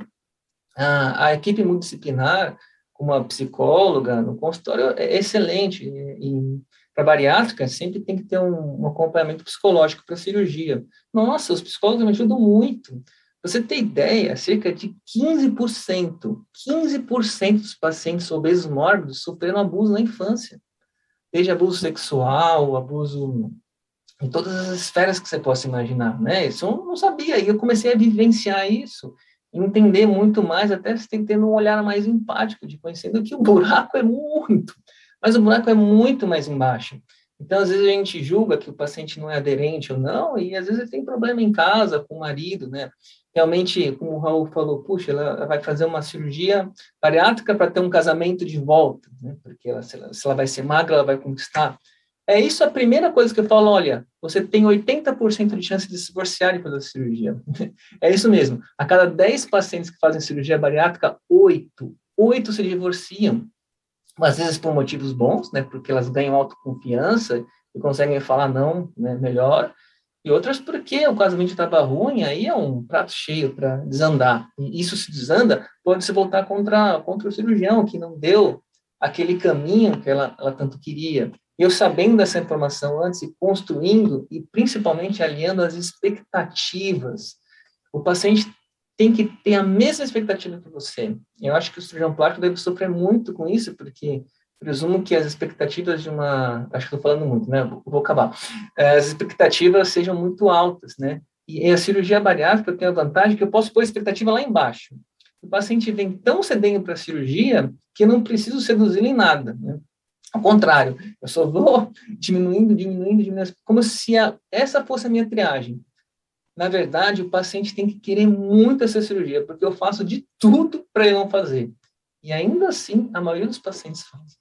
A, a equipe multidisciplinar, como a psicóloga, no consultório, é excelente. E para bariátrica, sempre tem que ter um, um acompanhamento psicológico para cirurgia. Nossa, os psicólogos me ajudam muito. Você ter ideia, cerca de quinze por cento, quinze por cento dos pacientes obesos mórbidos sofreram abuso na infância. Desde abuso sexual, abuso em todas as esferas que você possa imaginar, né? Isso eu não sabia, e eu comecei a vivenciar isso, entender muito mais, até você tem que ter um olhar mais empático, de conhecendo que o buraco é muito, mas o buraco é muito mais embaixo. Então, às vezes a gente julga que o paciente não é aderente ou não, e às vezes ele tem problema em casa com o marido, né? Realmente, como o Raul falou, puxa, ela vai fazer uma cirurgia bariátrica para ter um casamento de volta, né? Porque ela, se, ela, se ela vai ser magra, ela vai conquistar. É isso a primeira coisa que eu falo, olha, você tem oitenta por cento de chance de se divorciar depois da cirurgia. É isso mesmo. A cada dez pacientes que fazem cirurgia bariátrica, oito, oito se divorciam. Às vezes por motivos bons, né? Porque elas ganham autoconfiança e conseguem falar não, né, melhor. E outras porque o casamento estava ruim, aí é um prato cheio para desandar. E isso se desanda, pode se voltar contra, contra o cirurgião, que não deu aquele caminho que ela, ela tanto queria. Eu sabendo dessa informação antes e construindo, e principalmente alinhando as expectativas, o paciente tem que ter a mesma expectativa que você. Eu acho que o cirurgião plástico deve sofrer muito com isso, porque presumo que as expectativas de uma... Acho que estou falando muito, né? Vou acabar. As expectativas sejam muito altas, né? E a cirurgia bariátrica tem a vantagem que eu posso pôr a expectativa lá embaixo. O paciente vem tão cedendo para a cirurgia que eu não preciso seduzi-lo em nada, né? Ao contrário, eu só vou diminuindo, diminuindo, diminuindo, como se a, essa fosse a minha triagem. Na verdade, o paciente tem que querer muito essa cirurgia, porque eu faço de tudo para ele não fazer. E ainda assim, a maioria dos pacientes faz.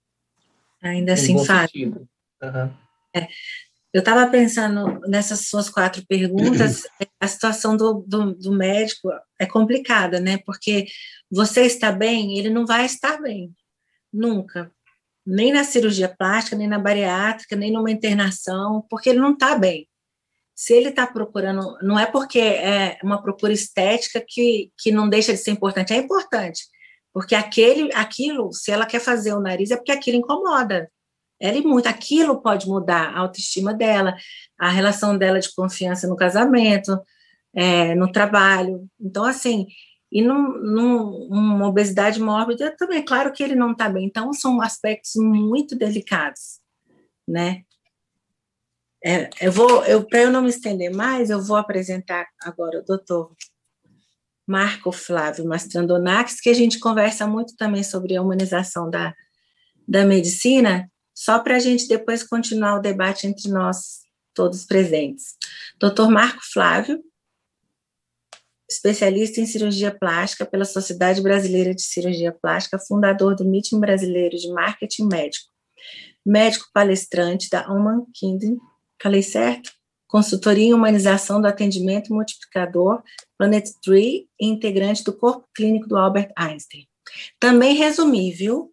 Ainda assim faz. Uhum. É. Eu estava pensando nessas suas quatro perguntas, a situação do, do, do médico é complicada, né? Porque você está bem, ele não vai estar bem, nunca. Nem na cirurgia plástica, nem na bariátrica, nem numa internação, porque ele não está bem. Se ele está procurando, não é porque é uma procura estética que, que não deixa de ser importante, é importante, porque aquele, aquilo, se ela quer fazer o nariz, é porque aquilo incomoda ela e muito, aquilo pode mudar a autoestima dela, a relação dela de confiança no casamento, é, no trabalho, então assim, e num, num, numa obesidade mórbida também, claro que ele não está bem, então são aspectos muito delicados, né? É, eu vou, eu, para eu não me estender mais, eu vou apresentar agora o doutor Marco Flávio Mastrandonakis, que a gente conversa muito também sobre a humanização da, da medicina, só para a gente depois continuar o debate entre nós, todos presentes. doutor Marco Flávio, especialista em cirurgia plástica pela Sociedade Brasileira de Cirurgia Plástica, fundador do Meeting Brasileiro de Marketing Médico, médico palestrante da Human Kingdom, falei certo? Consultoria em humanização do atendimento multiplicador, Planet três, e integrante do corpo clínico do Albert Einstein. Também resumi, viu?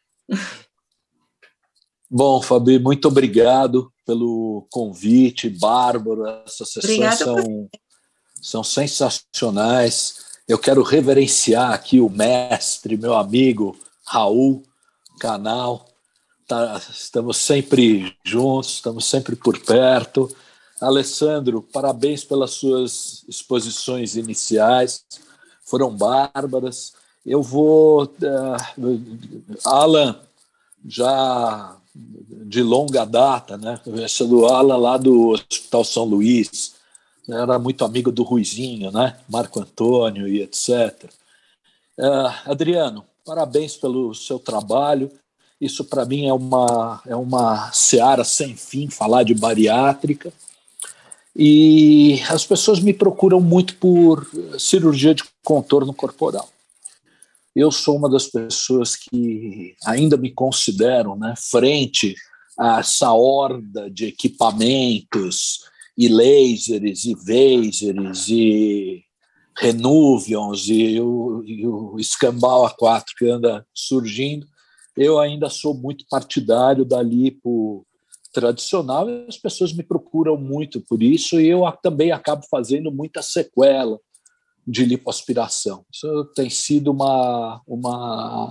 Bom, Fabi, muito obrigado pelo convite, Bárbaro, essas sessões são, são sensacionais. Eu quero reverenciar aqui o mestre, meu amigo Raul Canal. Tá, estamos sempre juntos, estamos sempre por perto. Alessandro, parabéns pelas suas exposições iniciais, foram bárbaras. Eu vou... Uh, Alan, já de longa data, né? Essa do Alan lá do Hospital São Luís, era muito amigo do Ruizinho, né? Marco Antônio e etcétera. Uh, Adriano, parabéns pelo seu trabalho. Isso, para mim, é uma, é uma seara sem fim, falar de bariátrica. E as pessoas me procuram muito por cirurgia de contorno corporal. Eu sou uma das pessoas que ainda me consideram, né, frente a essa horda de equipamentos e lasers e vasers e Renuvions e o, e o escambau A quatro que anda surgindo. Eu ainda sou muito partidário da lipo tradicional e as pessoas me procuram muito por isso e eu também acabo fazendo muita sequela de lipoaspiração. Isso tem sido uma, uma,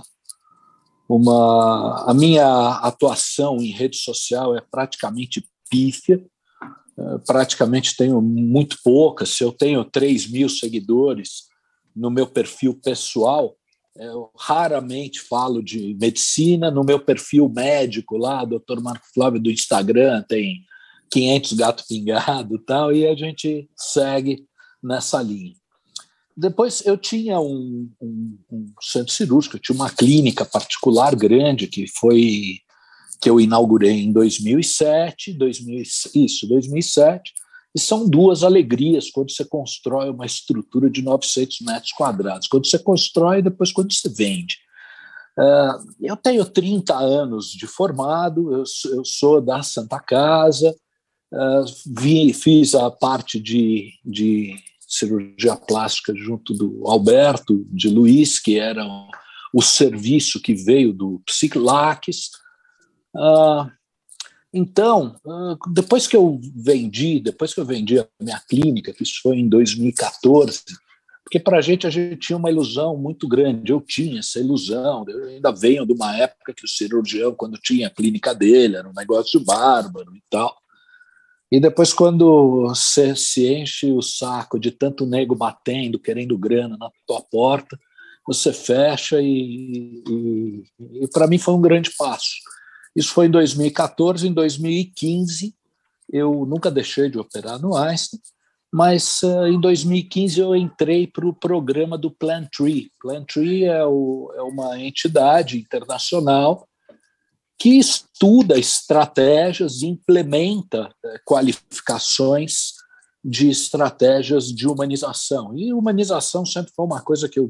uma... A minha atuação em rede social é praticamente pífia, praticamente tenho muito poucas. Se eu tenho três mil seguidores no meu perfil pessoal, eu raramente falo de medicina. No meu perfil médico lá, doutor Marco Flávio do Instagram, tem quinhentos gato pingado e tal, e a gente segue nessa linha. Depois eu tinha um, um, um centro cirúrgico, eu tinha uma clínica particular grande que foi que eu inaugurei em dois mil e sete, dois mil, isso, dois mil e sete, e são duas alegrias quando você constrói uma estrutura de novecentos metros quadrados, quando você constrói e depois quando você vende. Uh, eu tenho trinta anos de formado, eu, eu sou da Santa Casa, uh, vi, fiz a parte de, de cirurgia plástica junto do Alberto de Luiz, que era o, o serviço que veio do Psilaques. Uh, então, uh, depois que eu vendi, depois que eu vendi a minha clínica, que isso foi em dois mil e catorze, porque para a gente, a gente tinha uma ilusão muito grande, eu tinha essa ilusão, eu ainda venho de uma época que o cirurgião, quando tinha a clínica dele, era um negócio bárbaro e tal, e depois quando você se enche o saco de tanto nego batendo, querendo grana na tua porta, você fecha e, e, e para mim foi um grande passo. Isso foi em dois mil e catorze. Em dois mil e quinze, eu nunca deixei de operar no Einstein, mas uh, em dois mil e quinze eu entrei para o programa do Plantree. Plantree é, o, é uma entidade internacional que estuda estratégias e implementa uh, qualificações de estratégias de humanização. E humanização sempre foi uma coisa que eu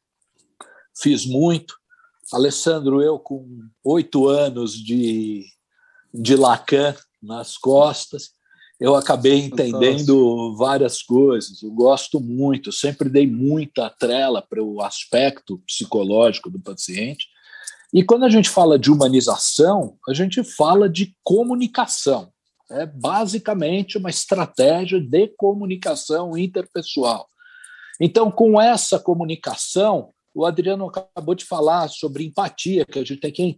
fiz muito. Alessandro, eu com oito anos de, de Lacan nas costas, eu acabei entendendo várias coisas. Eu gosto muito, sempre dei muita trela para o aspecto psicológico do paciente. E quando a gente fala de humanização, a gente fala de comunicação. É basicamente uma estratégia de comunicação interpessoal. Então, com essa comunicação, o Adriano acabou de falar sobre empatia, que a gente tem que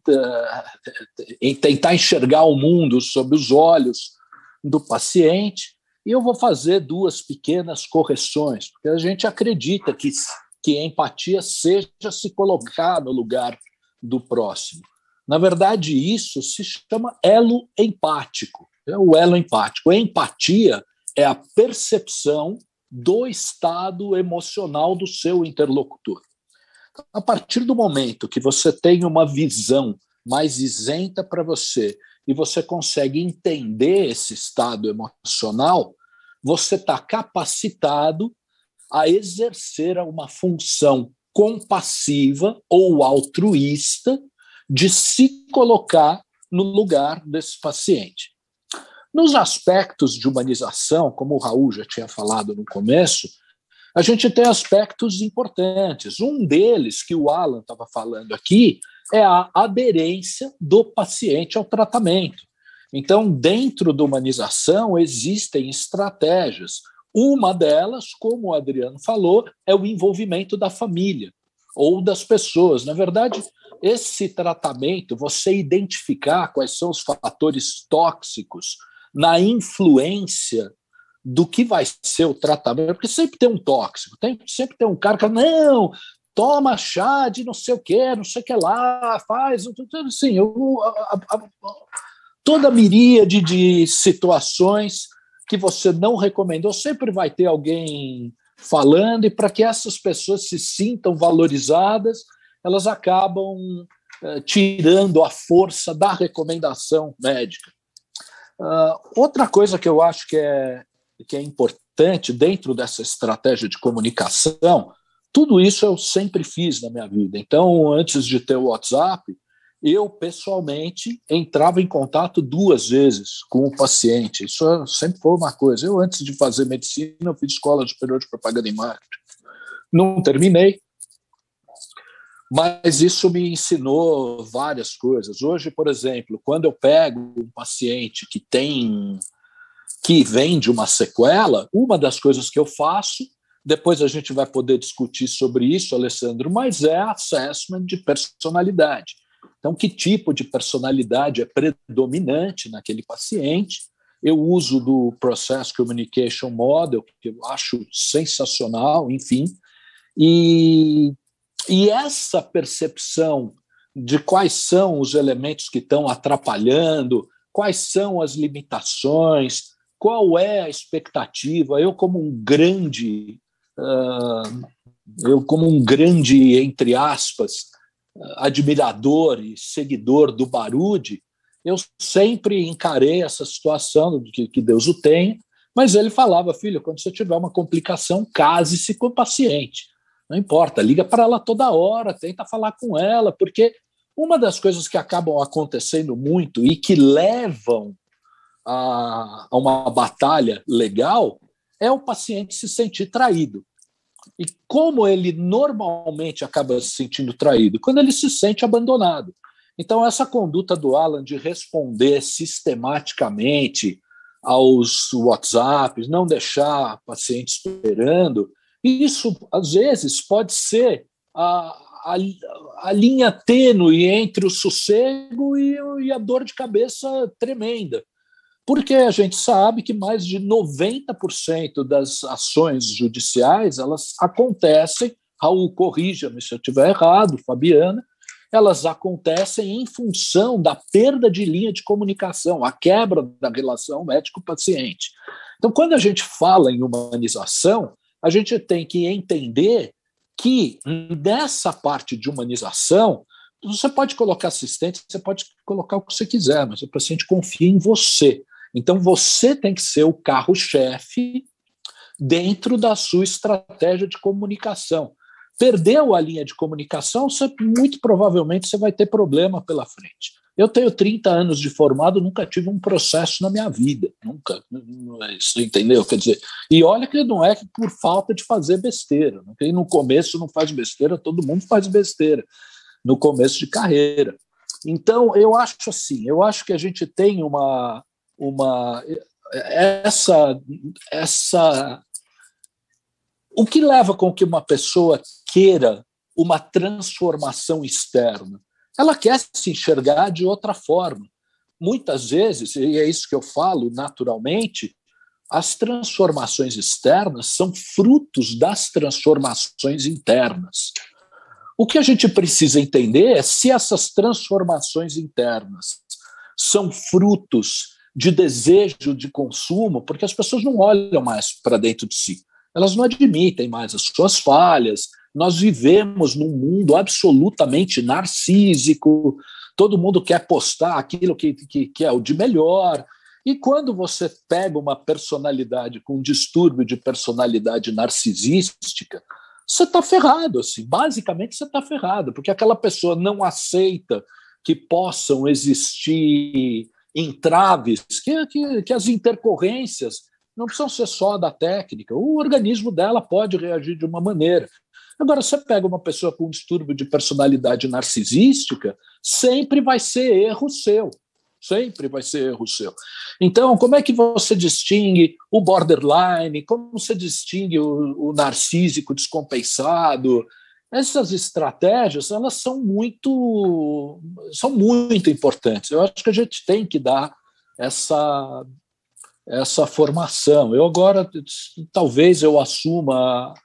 tentar enxergar o mundo sob os olhos do paciente, e eu vou fazer duas pequenas correções, porque a gente acredita que, que a empatia seja se colocar no lugar do próximo. Na verdade, isso se chama elo empático. É o elo empático. A empatia é a percepção do estado emocional do seu interlocutor. A partir do momento que você tem uma visão mais isenta para você e você consegue entender esse estado emocional, você está capacitado a exercer uma função compassiva ou altruísta de se colocar no lugar desse paciente. Nos aspectos de humanização, como o Raul já tinha falado no começo, a gente tem aspectos importantes. Um deles, que o Alan estava falando aqui, é a aderência do paciente ao tratamento. Então, dentro da humanização, existem estratégias. Uma delas, como o Adriano falou, é o envolvimento da família ou das pessoas. Na verdade, esse tratamento, você identificar quais são os fatores tóxicos na influência do que vai ser o tratamento, porque sempre tem um tóxico, tem, sempre tem um cara que fala, não, toma chá de não sei o que, não sei o que lá, faz, assim, eu, a, a, toda a miríade de situações que você não recomendou, sempre vai ter alguém falando, e para que essas pessoas se sintam valorizadas, elas acabam uh, tirando a força da recomendação médica. Uh, outra coisa que eu acho que é, que é importante dentro dessa estratégia de comunicação, tudo isso eu sempre fiz na minha vida. Então, antes de ter o WhatsApp, eu, pessoalmente, entrava em contato duas vezes com o paciente. Isso sempre foi uma coisa. Eu, antes de fazer medicina, eu fiz Escola Superior de Propaganda e Marketing. Não terminei, mas isso me ensinou várias coisas. Hoje, por exemplo, quando eu pego um paciente que tem, que vem de uma sequela, uma das coisas que eu faço, depois a gente vai poder discutir sobre isso, Alessandro, mas é assessment de personalidade. Então, que tipo de personalidade é predominante naquele paciente? Eu uso do Process Communication Model, que eu acho sensacional, enfim, e, e essa percepção de quais são os elementos que estão atrapalhando, quais são as limitações, qual é a expectativa. Eu, como um grande, uh, eu como um grande, entre aspas, admirador e seguidor do Barudy, eu sempre encarei essa situação, que, que Deus o tenha, mas ele falava, filho, quando você tiver uma complicação, case-se com o paciente. Não importa, liga para ela toda hora, tenta falar com ela, porque uma das coisas que acabam acontecendo muito e que levam a, a uma batalha legal é o paciente se sentir traído. E como ele normalmente acaba se sentindo traído? Quando ele se sente abandonado. Então, essa conduta do Alan de responder sistematicamente aos WhatsApps, não deixar o paciente esperando, isso, às vezes, pode ser a, a, a linha tênue entre o sossego e, e a dor de cabeça tremenda. Porque a gente sabe que mais de noventa por cento das ações judiciais elas acontecem, Raul, corrija-me se eu estiver errado, Fabiana, elas acontecem em função da perda de linha de comunicação, a quebra da relação médico-paciente. Então, quando a gente fala em humanização, a gente tem que entender que nessa parte de humanização, você pode colocar assistente, você pode colocar o que você quiser, mas o paciente confia em você. Então, você tem que ser o carro-chefe dentro da sua estratégia de comunicação. Perdeu a linha de comunicação, você, muito provavelmente você vai ter problema pela frente. Eu tenho trinta anos de formado, nunca tive um processo na minha vida. Nunca. Você entendeu? Quer dizer, e olha que não é por falta de fazer besteira. Quem no começo não faz besteira, todo mundo faz besteira no começo de carreira. Então, eu acho assim, eu acho que a gente tem uma... uma essa essa o que leva com que uma pessoa queira uma transformação externa? Ela quer se enxergar de outra forma. Muitas vezes, e é isso que eu falo naturalmente, as transformações externas são frutos das transformações internas. O que a gente precisa entender é se essas transformações internas são frutos de desejo de consumo, porque as pessoas não olham mais para dentro de si, elas não admitem mais as suas falhas. Nós vivemos num mundo absolutamente narcísico, todo mundo quer postar aquilo que, que, que é o de melhor, e quando você pega uma personalidade com um distúrbio de personalidade narcisística, você está ferrado, assim, basicamente você está ferrado, porque aquela pessoa não aceita que possam existir entraves, que, que, que as intercorrências não precisam ser só da técnica, o organismo dela pode reagir de uma maneira. Agora, você pega uma pessoa com um distúrbio de personalidade narcisística, sempre vai ser erro seu, sempre vai ser erro seu. Então, como é que você distingue o borderline, como você distingue o, o narcísico descompensado? Essas estratégias, elas são muito, são muito importantes. Eu acho que a gente tem que dar essa, essa formação. Eu agora, talvez eu assuma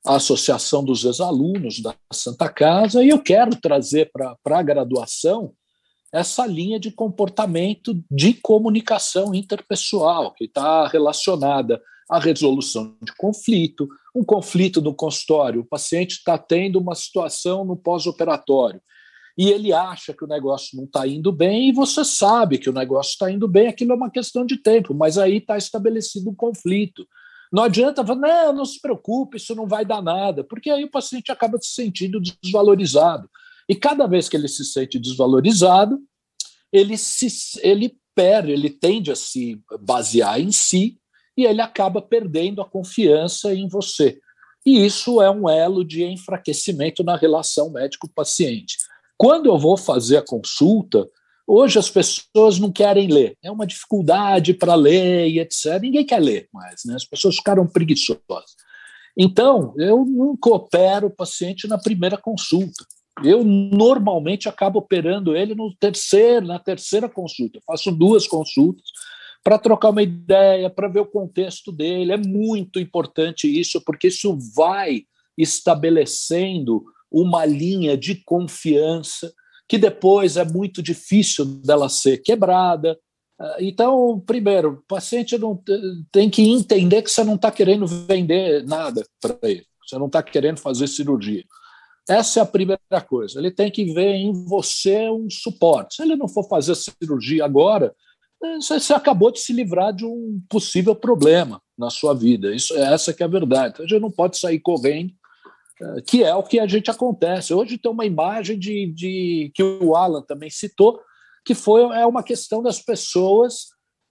a Associação dos Ex-Alunos da Santa Casa, e eu quero trazer para a graduação essa linha de comportamento de comunicação interpessoal, que está relacionada à resolução de conflito, um conflito no consultório, o paciente está tendo uma situação no pós-operatório, e ele acha que o negócio não está indo bem, e você sabe que o negócio está indo bem, aquilo é uma questão de tempo, mas aí está estabelecido um conflito. Não adianta falar, não, não se preocupe, isso não vai dar nada, porque aí o paciente acaba se sentindo desvalorizado. E cada vez que ele se sente desvalorizado, ele, se, ele perde, ele tende a se basear em si e ele acaba perdendo a confiança em você. E isso é um elo de enfraquecimento na relação médico-paciente. Quando eu vou fazer a consulta, hoje as pessoas não querem ler, é uma dificuldade para ler e etcétera. Ninguém quer ler mais, né? As pessoas ficaram preguiçosas. Então, eu nunca opero o paciente na primeira consulta. Eu normalmente acabo operando ele no terceiro, na terceira consulta. Eu faço duas consultas para trocar uma ideia, para ver o contexto dele. É muito importante isso, porque isso vai estabelecendo uma linha de confiança que depois é muito difícil dela ser quebrada. Então, primeiro, o paciente não tem que entender que você não está querendo vender nada para ele, você não está querendo fazer cirurgia. Essa é a primeira coisa. Ele tem que ver em você um suporte. Se ele não for fazer cirurgia agora, você acabou de se livrar de um possível problema na sua vida. Isso, essa que é a verdade. Então, a gente não pode sair correndo, que é o que a gente acontece. Hoje tem uma imagem de, de que o Alan também citou, que foi, é uma questão das pessoas.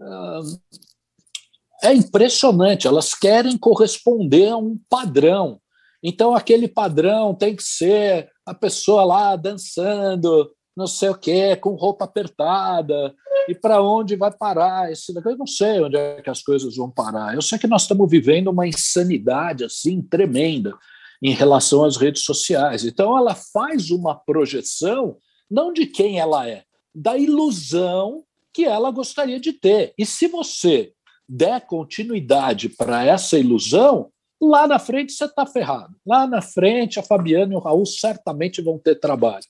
É impressionante, elas querem corresponder a um padrão. Então, aquele padrão tem que ser a pessoa lá dançando, não sei o quê, com roupa apertada, e para onde vai parar? Esse, eu não sei onde é que as coisas vão parar. Eu sei que nós estamos vivendo uma insanidade assim tremenda em relação às redes sociais. Então, ela faz uma projeção, não de quem ela é, da ilusão que ela gostaria de ter. E se você der continuidade para essa ilusão, lá na frente você está ferrado. Lá na frente, a Fabiana e o Raul certamente vão ter trabalho.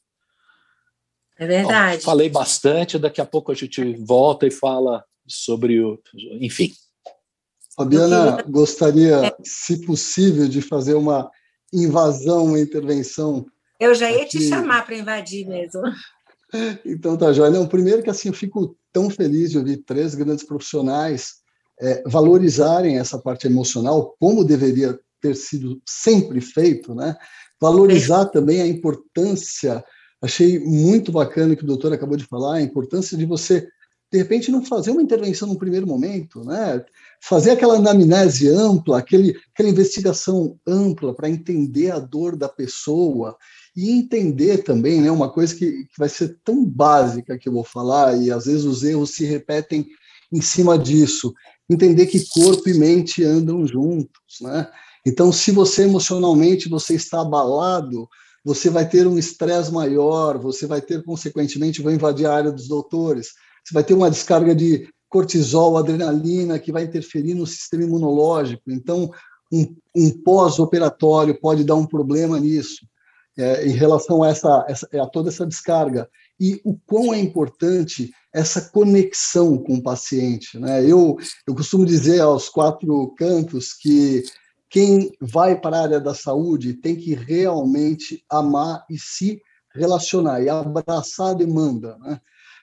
É verdade. Bom, falei bastante, daqui a pouco a gente volta e fala sobre o... Enfim. Fabiana, gostaria, se possível, de fazer uma invasão, uma intervenção. Eu já ia aqui. te chamar para invadir mesmo. Então tá, Joia. Não, primeiro que assim, eu fico tão feliz de ouvir três grandes profissionais é, valorizarem essa parte emocional, como deveria ter sido sempre feito, né? Valorizar também a importância, achei muito bacana o que o doutor acabou de falar, a importância de você, de repente, não fazer uma intervenção no primeiro momento, né? Fazer aquela anamnese ampla, aquele, aquela investigação ampla para entender a dor da pessoa e entender também, né, uma coisa que, que vai ser tão básica que eu vou falar, e às vezes os erros se repetem em cima disso, entender que corpo e mente andam juntos, né? Então, se você emocionalmente você está abalado, você vai ter um estresse maior, você vai ter, consequentemente, vou invadir a área dos doutores, você vai ter uma descarga de cortisol, adrenalina, que vai interferir no sistema imunológico. Então, um, um pós-operatório pode dar um problema nisso, é, em relação a, essa, essa, a toda essa descarga. E o quão é importante essa conexão com o paciente, né? Eu, eu costumo dizer aos quatro cantos que quem vai para a área da saúde tem que realmente amar e se relacionar e abraçar a demanda, né?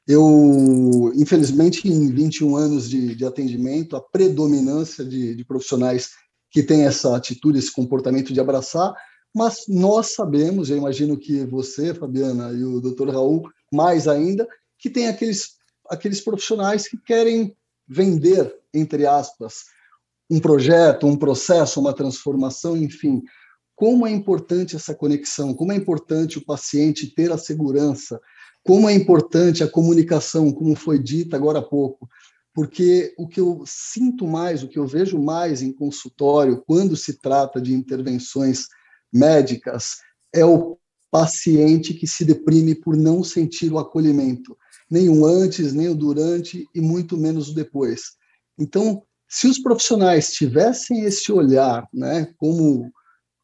Eu, infelizmente, em vinte e um anos de, de atendimento, a predominância de, de profissionais que têm essa atitude, esse comportamento de abraçar, mas nós sabemos, eu imagino que você, Fabiana, e o doutor Raul, mais ainda, que tem aqueles, aqueles profissionais que querem vender, entre aspas, um projeto, um processo, uma transformação, enfim. Como é importante essa conexão, como é importante o paciente ter a segurança, como é importante a comunicação, como foi dito agora há pouco, porque o que eu sinto mais, o que eu vejo mais em consultório, quando se trata de intervenções médicas, é o paciente que se deprime por não sentir o acolhimento, nem o antes, nem o durante e muito menos o depois. Então, se os profissionais tivessem esse olhar, né, como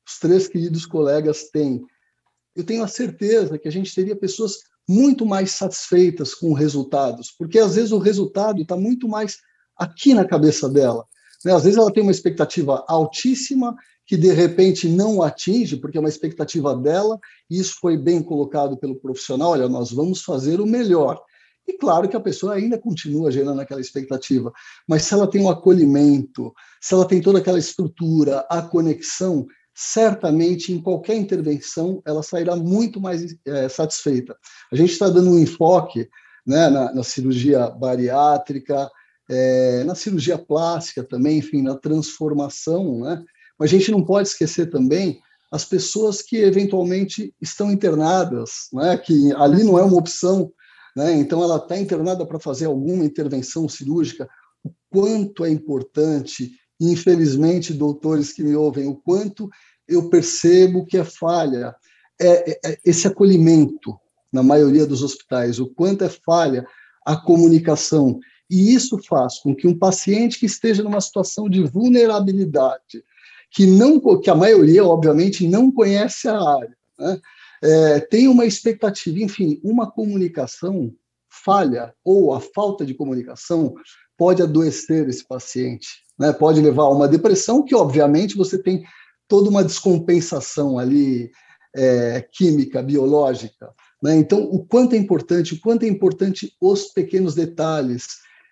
os três queridos colegas têm, eu tenho a certeza que a gente teria pessoas muito mais satisfeitas com os resultados, porque às vezes o resultado está muito mais aqui na cabeça dela, né? Às vezes ela tem uma expectativa altíssima que de repente não atinge, porque é uma expectativa dela, e isso foi bem colocado pelo profissional, olha, nós vamos fazer o melhor. E claro que a pessoa ainda continua gerando aquela expectativa, mas se ela tem um acolhimento, se ela tem toda aquela estrutura, a conexão, certamente em qualquer intervenção ela sairá muito mais é, satisfeita. A gente está dando um enfoque, né, na, na cirurgia bariátrica, é, na cirurgia plástica também, enfim, na transformação, né? Mas a gente não pode esquecer também as pessoas que eventualmente estão internadas, né, que ali não é uma opção, né, então ela está internada para fazer alguma intervenção cirúrgica. O quanto é importante, infelizmente, doutores que me ouvem, o quanto eu percebo que é falha, é, é esse acolhimento na maioria dos hospitais, o quanto é falha a comunicação, e isso faz com que um paciente que esteja numa situação de vulnerabilidade, que, não, que a maioria, obviamente, não conhece a área, né? É, tem uma expectativa, enfim, uma comunicação falha ou a falta de comunicação pode adoecer esse paciente, né? Pode levar a uma depressão, que, obviamente, você tem toda uma descompensação ali, é, química, biológica, né? Então, o quanto é importante, o quanto é importante os pequenos detalhes.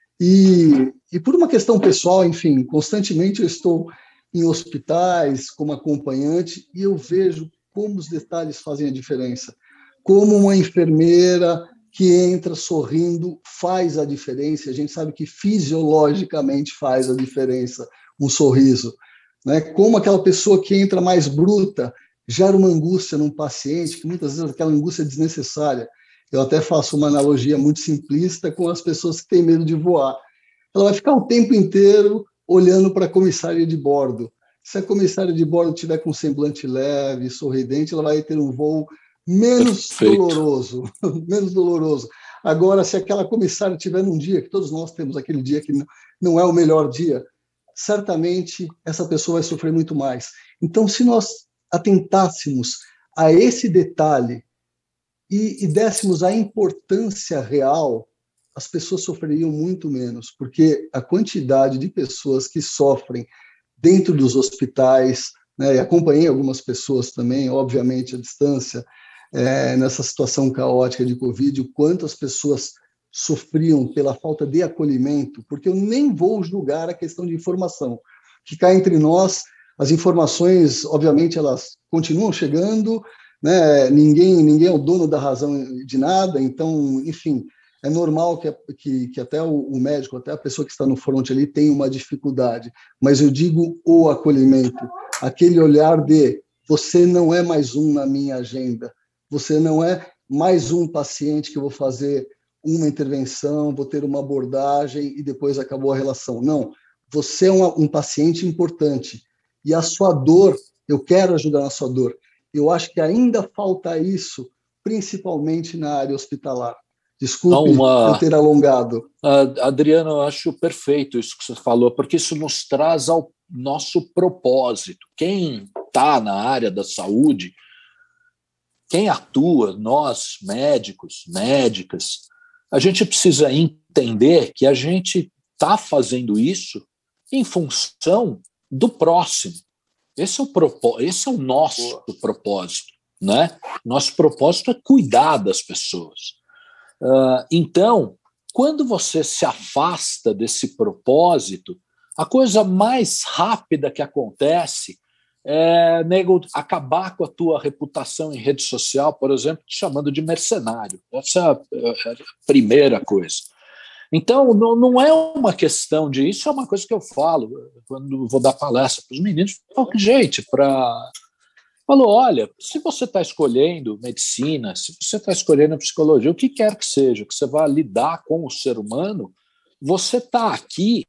E, e por uma questão pessoal, enfim, constantemente eu estou em hospitais, como acompanhante, e eu vejo como os detalhes fazem a diferença. Como uma enfermeira que entra sorrindo faz a diferença. A gente sabe que fisiologicamente faz a diferença um sorriso, né? Como aquela pessoa que entra mais bruta gera uma angústia num paciente, que muitas vezes aquela angústia é desnecessária. Eu até faço uma analogia muito simplista com as pessoas que têm medo de voar. Ela vai ficar o tempo inteiro olhando para a comissária de bordo. Se a comissária de bordo tiver com um semblante leve, sorridente, ela vai ter um voo menos Perfeito. doloroso, menos doloroso. Agora, se aquela comissária tiver num dia, que todos nós temos aquele dia que não é o melhor dia, certamente essa pessoa vai sofrer muito mais. Então, se nós atentássemos a esse detalhe e, e dessemos a importância real, as pessoas sofreriam muito menos, porque a quantidade de pessoas que sofrem dentro dos hospitais, né, e acompanhei algumas pessoas também, obviamente, à distância, é, nessa situação caótica de Covid, o quanto as pessoas sofriam pela falta de acolhimento, porque eu nem vou julgar a questão de informação. Que cá entre nós, as informações, obviamente, elas continuam chegando, né, ninguém, ninguém é o dono da razão de nada, então, enfim, é normal que, que, que até o, o médico, até a pessoa que está no front ali tenha uma dificuldade, mas eu digo o acolhimento, aquele olhar de você não é mais um na minha agenda, você não é mais um paciente que eu vou fazer uma intervenção, vou ter uma abordagem e depois acabou a relação. Não, você é um, um paciente importante e a sua dor, eu quero ajudar na sua dor. Eu acho que ainda falta isso, principalmente na área hospitalar. Desculpe uma... eu ter alongado. Adriano, eu acho perfeito isso que você falou, porque isso nos traz ao nosso propósito. Quem está na área da saúde, quem atua, nós, médicos, médicas, a gente precisa entender que a gente está fazendo isso em função do próximo. Esse é o, propó- esse é o nosso Boa. propósito, né? Nosso propósito é cuidar das pessoas. Uh, então, quando você se afasta desse propósito, a coisa mais rápida que acontece é nego, acabar com a tua reputação em rede social, por exemplo, te chamando de mercenário. Essa é a primeira coisa. Então, não, não é uma questão de... Isso é uma coisa que eu falo quando vou dar palestra para os meninos. Falo, gente, para... Falou, olha, se você está escolhendo medicina, se você está escolhendo psicologia, o que quer que seja, que você vai lidar com o ser humano, você está aqui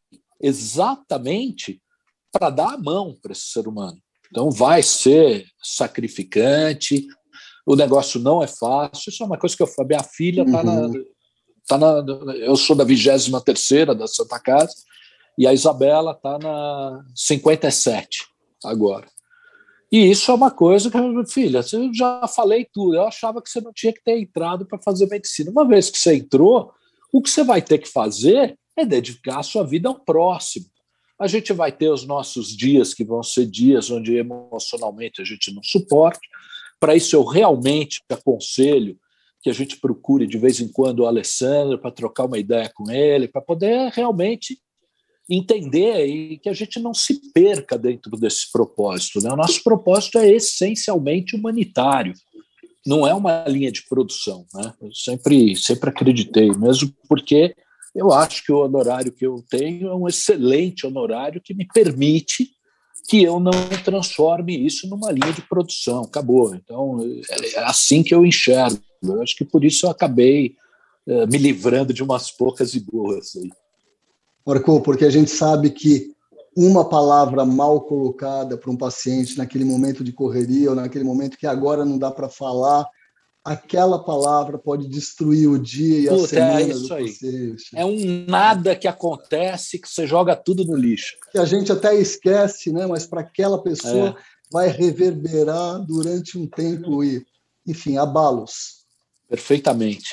exatamente para dar a mão para esse ser humano. Então, vai ser sacrificante, o negócio não é fácil. Isso é uma coisa que eu falo, minha filha está uhum. na... Tá na, eu sou da vigésima terceira da Santa Casa e a Isabela está na cinquenta e sete agora. E isso é uma coisa que, filha, eu já falei tudo, eu achava que você não tinha que ter entrado para fazer medicina. Uma vez que você entrou, o que você vai ter que fazer é dedicar a sua vida ao próximo. A gente vai ter os nossos dias, que vão ser dias onde emocionalmente a gente não suporta. Para isso, eu realmente aconselho que a gente procure de vez em quando o Alessandro para trocar uma ideia com ele, para poder realmente entender e que a gente não se perca dentro desse propósito, né? O nosso propósito é essencialmente humanitário, não é uma linha de produção, né? Eu sempre, sempre acreditei, mesmo porque eu acho que o honorário que eu tenho é um excelente honorário que me permite que eu não transforme isso numa linha de produção. Acabou. Então, é assim que eu enxergo. Eu acho que por isso eu acabei uh, me livrando de umas poucas e boas aí. Marco, porque a gente sabe que uma palavra mal colocada para um paciente naquele momento de correria ou naquele momento que agora não dá para falar, aquela palavra pode destruir o dia e Puta, a semana é isso do aí. Paciente. É um nada que acontece que você joga tudo no lixo. Que a gente até esquece, né? Mas para aquela pessoa é. vai reverberar durante um tempo e, enfim, abalos. Perfeitamente.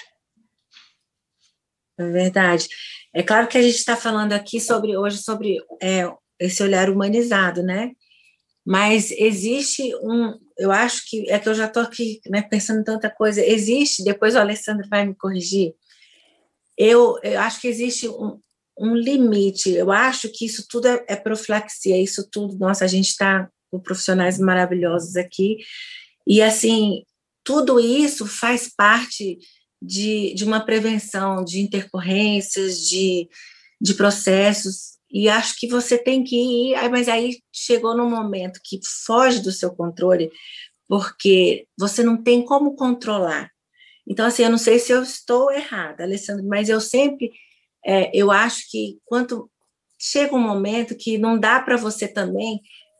É verdade. É claro que a gente está falando aqui sobre hoje sobre é, esse olhar humanizado, né? Mas existe um, eu acho que é que eu já estou aqui, né, pensando em tanta coisa. Existe, depois o Alessandro vai me corrigir. Eu, eu acho que existe um, um limite. Eu acho que isso tudo é, é profilaxia. Isso tudo, nossa, a gente está com profissionais maravilhosos aqui e assim tudo isso faz parte De, de uma prevenção de intercorrências, de, de processos, e acho que você tem que ir, mas aí chegou num momento que foge do seu controle, porque você não tem como controlar. Então, assim, eu não sei se eu estou errada, Alessandro, mas eu sempre, é, eu acho que quando chega um momento que não dá para você também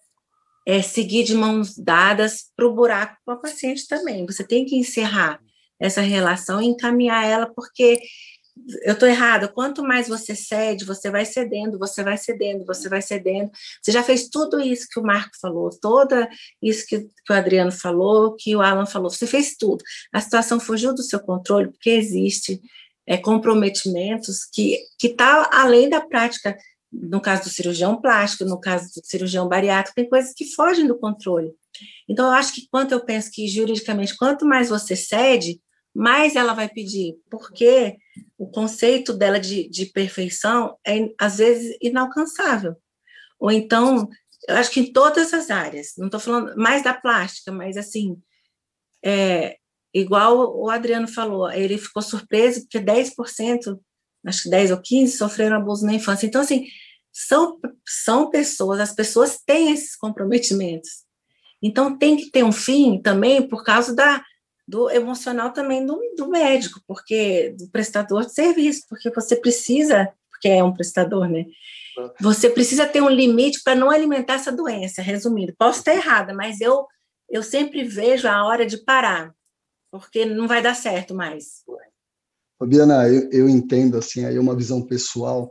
é, seguir de mãos dadas para o buraco com a paciente também, você tem que encerrar essa relação e encaminhar ela, porque eu estou errada, quanto mais você cede, você vai cedendo, você vai cedendo, você vai cedendo, você já fez tudo isso que o Marco falou, toda isso que, que o Adriano falou, que o Alan falou, você fez tudo, a situação fugiu do seu controle, porque existe é, comprometimentos que que tá além da prática, no caso do cirurgião plástico, no caso do cirurgião bariátrico, tem coisas que fogem do controle. Então, eu acho que quanto eu penso que juridicamente, quanto mais você cede, mais ela vai pedir, porque o conceito dela de, de perfeição é, às vezes, inalcançável. Ou então, eu acho que em todas as áreas, não estou falando mais da plástica, mas, assim, é, igual o Adriano falou, ele ficou surpreso porque dez por cento, acho que dez ou quinze, sofreram abuso na infância. Então, assim, são, são pessoas, as pessoas têm esses comprometimentos. Então, tem que ter um fim também por causa da do emocional também do, do médico, porque do prestador de serviço, porque você precisa, porque é um prestador, né? Você precisa ter um limite para não alimentar essa doença, resumindo. Posso estar errada, mas eu, eu sempre vejo a hora de parar, porque não vai dar certo mais. Fabiana, eu, eu entendo, assim, aí uma visão pessoal.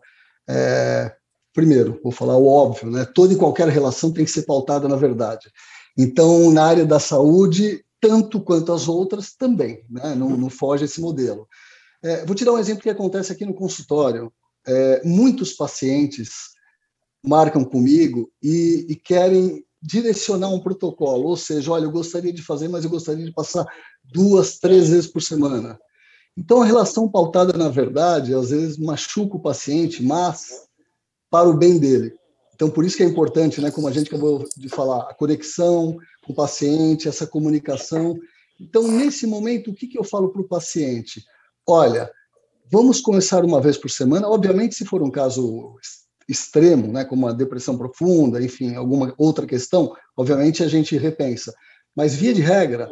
É, primeiro, vou falar o óbvio, né? Toda e qualquer relação tem que ser pautada na verdade. Então, na área da saúde, tanto quanto as outras também, né? não, não foge esse modelo. É, vou te dar um exemplo que acontece aqui no consultório. É, muitos pacientes marcam comigo e, e querem direcionar um protocolo, ou seja, olha, eu gostaria de fazer, mas eu gostaria de passar duas, três vezes por semana. Então, a relação pautada na verdade, às vezes machuca o paciente, mas para o bem dele. Então, por isso que é importante, né, como a gente acabou de falar, a conexão com o paciente, essa comunicação. Então, nesse momento, o que, que eu falo para o paciente? Olha, vamos começar uma vez por semana, obviamente, se for um caso extremo, né, como uma depressão profunda, enfim, alguma outra questão, obviamente a gente repensa. Mas, via de regra,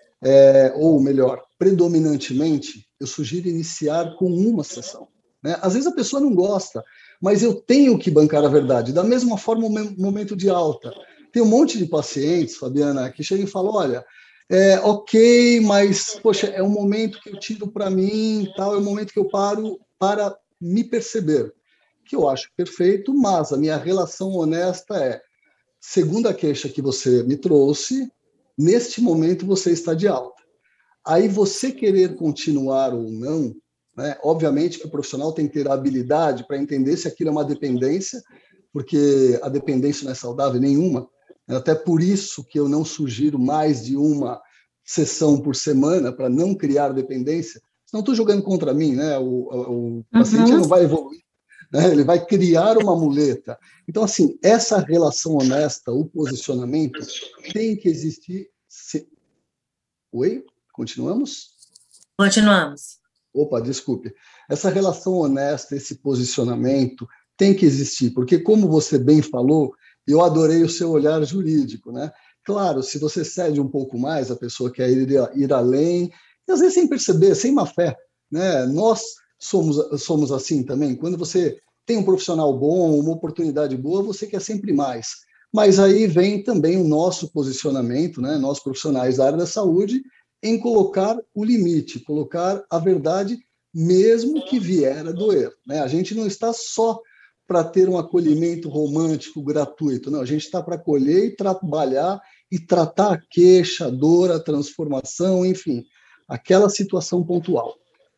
é, ou melhor, predominantemente, eu sugiro iniciar com uma sessão. Né? Às vezes a pessoa não gosta, mas eu tenho que bancar a verdade. Da mesma forma, o momento de alta. Tem um monte de pacientes, Fabiana, que chegam e falam, olha, é, ok, mas, poxa, é um momento que eu tiro para mim, tal, é um momento que eu paro para me perceber. Que eu acho perfeito, mas a minha relação honesta é, segundo a queixa que você me trouxe, neste momento você está de alta. Aí você querer continuar ou não, né? Obviamente que o profissional tem que ter a habilidade para entender se aquilo é uma dependência, porque a dependência não é saudável nenhuma. Até por isso que eu não sugiro mais de uma sessão por semana, para não criar dependência. Não estou jogando contra mim, né? O, o, o paciente Uhum. não vai evoluir, né? Ele vai criar uma muleta. Então, assim, essa relação honesta, o posicionamento, tem que existir. Se... Oi? Continuamos? Continuamos. Opa, desculpe. Essa relação honesta, esse posicionamento tem que existir, porque, como você bem falou, eu adorei o seu olhar jurídico, né? Claro, se você cede um pouco mais, a pessoa quer ir, ir além, e às vezes sem perceber, sem má fé, né? Nós somos, somos assim também. Quando você tem um profissional bom, uma oportunidade boa, você quer sempre mais. Mas aí vem também o nosso posicionamento, né? Nós profissionais da área da saúde, em colocar o limite, colocar a verdade, mesmo que vier a doer, né? A gente não está só para ter um acolhimento romântico gratuito, não, a gente está para acolher e trabalhar e tratar a queixa, a dor, a transformação, enfim, aquela situação pontual.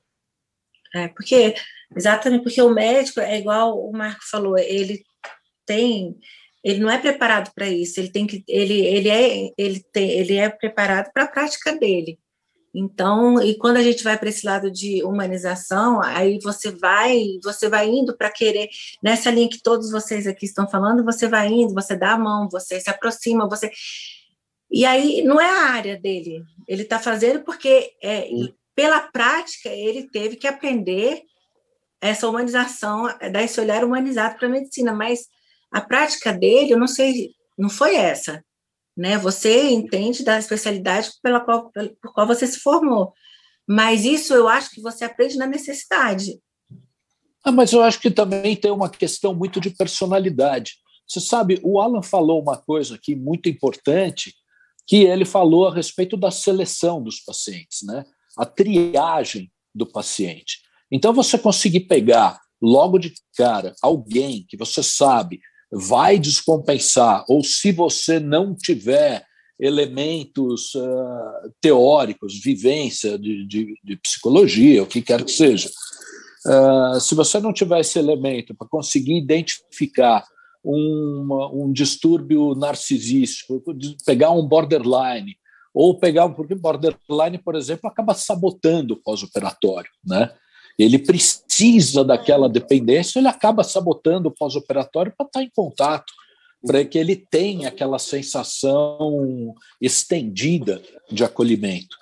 É, porque, exatamente, porque o médico é igual o Marco falou, ele tem, ele não é preparado para isso, ele tem que, ele, ele é, ele tem, ele é preparado para a prática dele. Então, e quando a gente vai para esse lado de humanização, aí você vai, você vai indo para querer, nessa linha que todos vocês aqui estão falando, você vai indo, você dá a mão, você se aproxima, você... E aí não é a área dele, ele está fazendo porque, é, pela prática, ele teve que aprender essa humanização, dar esse olhar humanizado para a medicina, mas a prática dele, eu não sei, não foi essa. Né? Você entende da especialidade pela qual, por qual você se formou, mas isso eu acho que você aprende na necessidade. Ah, mas eu acho que também tem uma questão muito de personalidade. Você sabe, o Alan falou uma coisa aqui muito importante, que ele falou a respeito da seleção dos pacientes, né? A triagem do paciente. Então, você conseguir pegar logo de cara alguém que você sabe vai descompensar, ou se você não tiver elementos uh, teóricos, vivência de, de, de psicologia, o que quer que seja, uh, se você não tiver esse elemento para conseguir identificar um, um distúrbio narcisístico, pegar um borderline, ou pegar, porque borderline, por exemplo, acaba sabotando o pós-operatório, né? Ele precisa daquela dependência, ele acaba sabotando o pós-operatório para estar em contato, para que ele tenha aquela sensação estendida de acolhimento.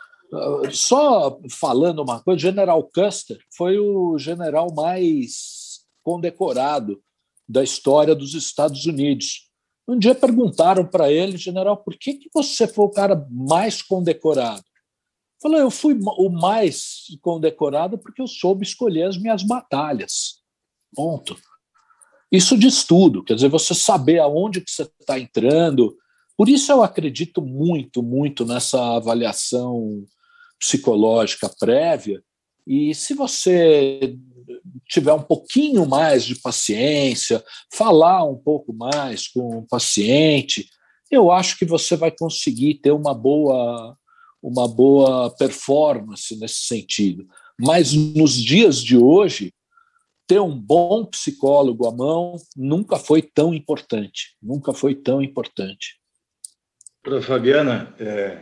Só falando uma coisa, o General Custer foi o general mais condecorado da história dos Estados Unidos. Um dia perguntaram para ele, general, por que, que você foi o cara mais condecorado? Falou, eu fui o mais condecorado porque eu soube escolher as minhas batalhas. Ponto. Isso diz tudo, quer dizer, você saber aonde que você está entrando. Por isso eu acredito muito, muito nessa avaliação psicológica prévia. E se você tiver um pouquinho mais de paciência, falar um pouco mais com o paciente, eu acho que você vai conseguir ter uma boa... uma boa performance nesse sentido. Mas nos dias de hoje, ter um bom psicólogo à mão nunca foi tão importante. Nunca foi tão importante. Doutora Fabiana, é,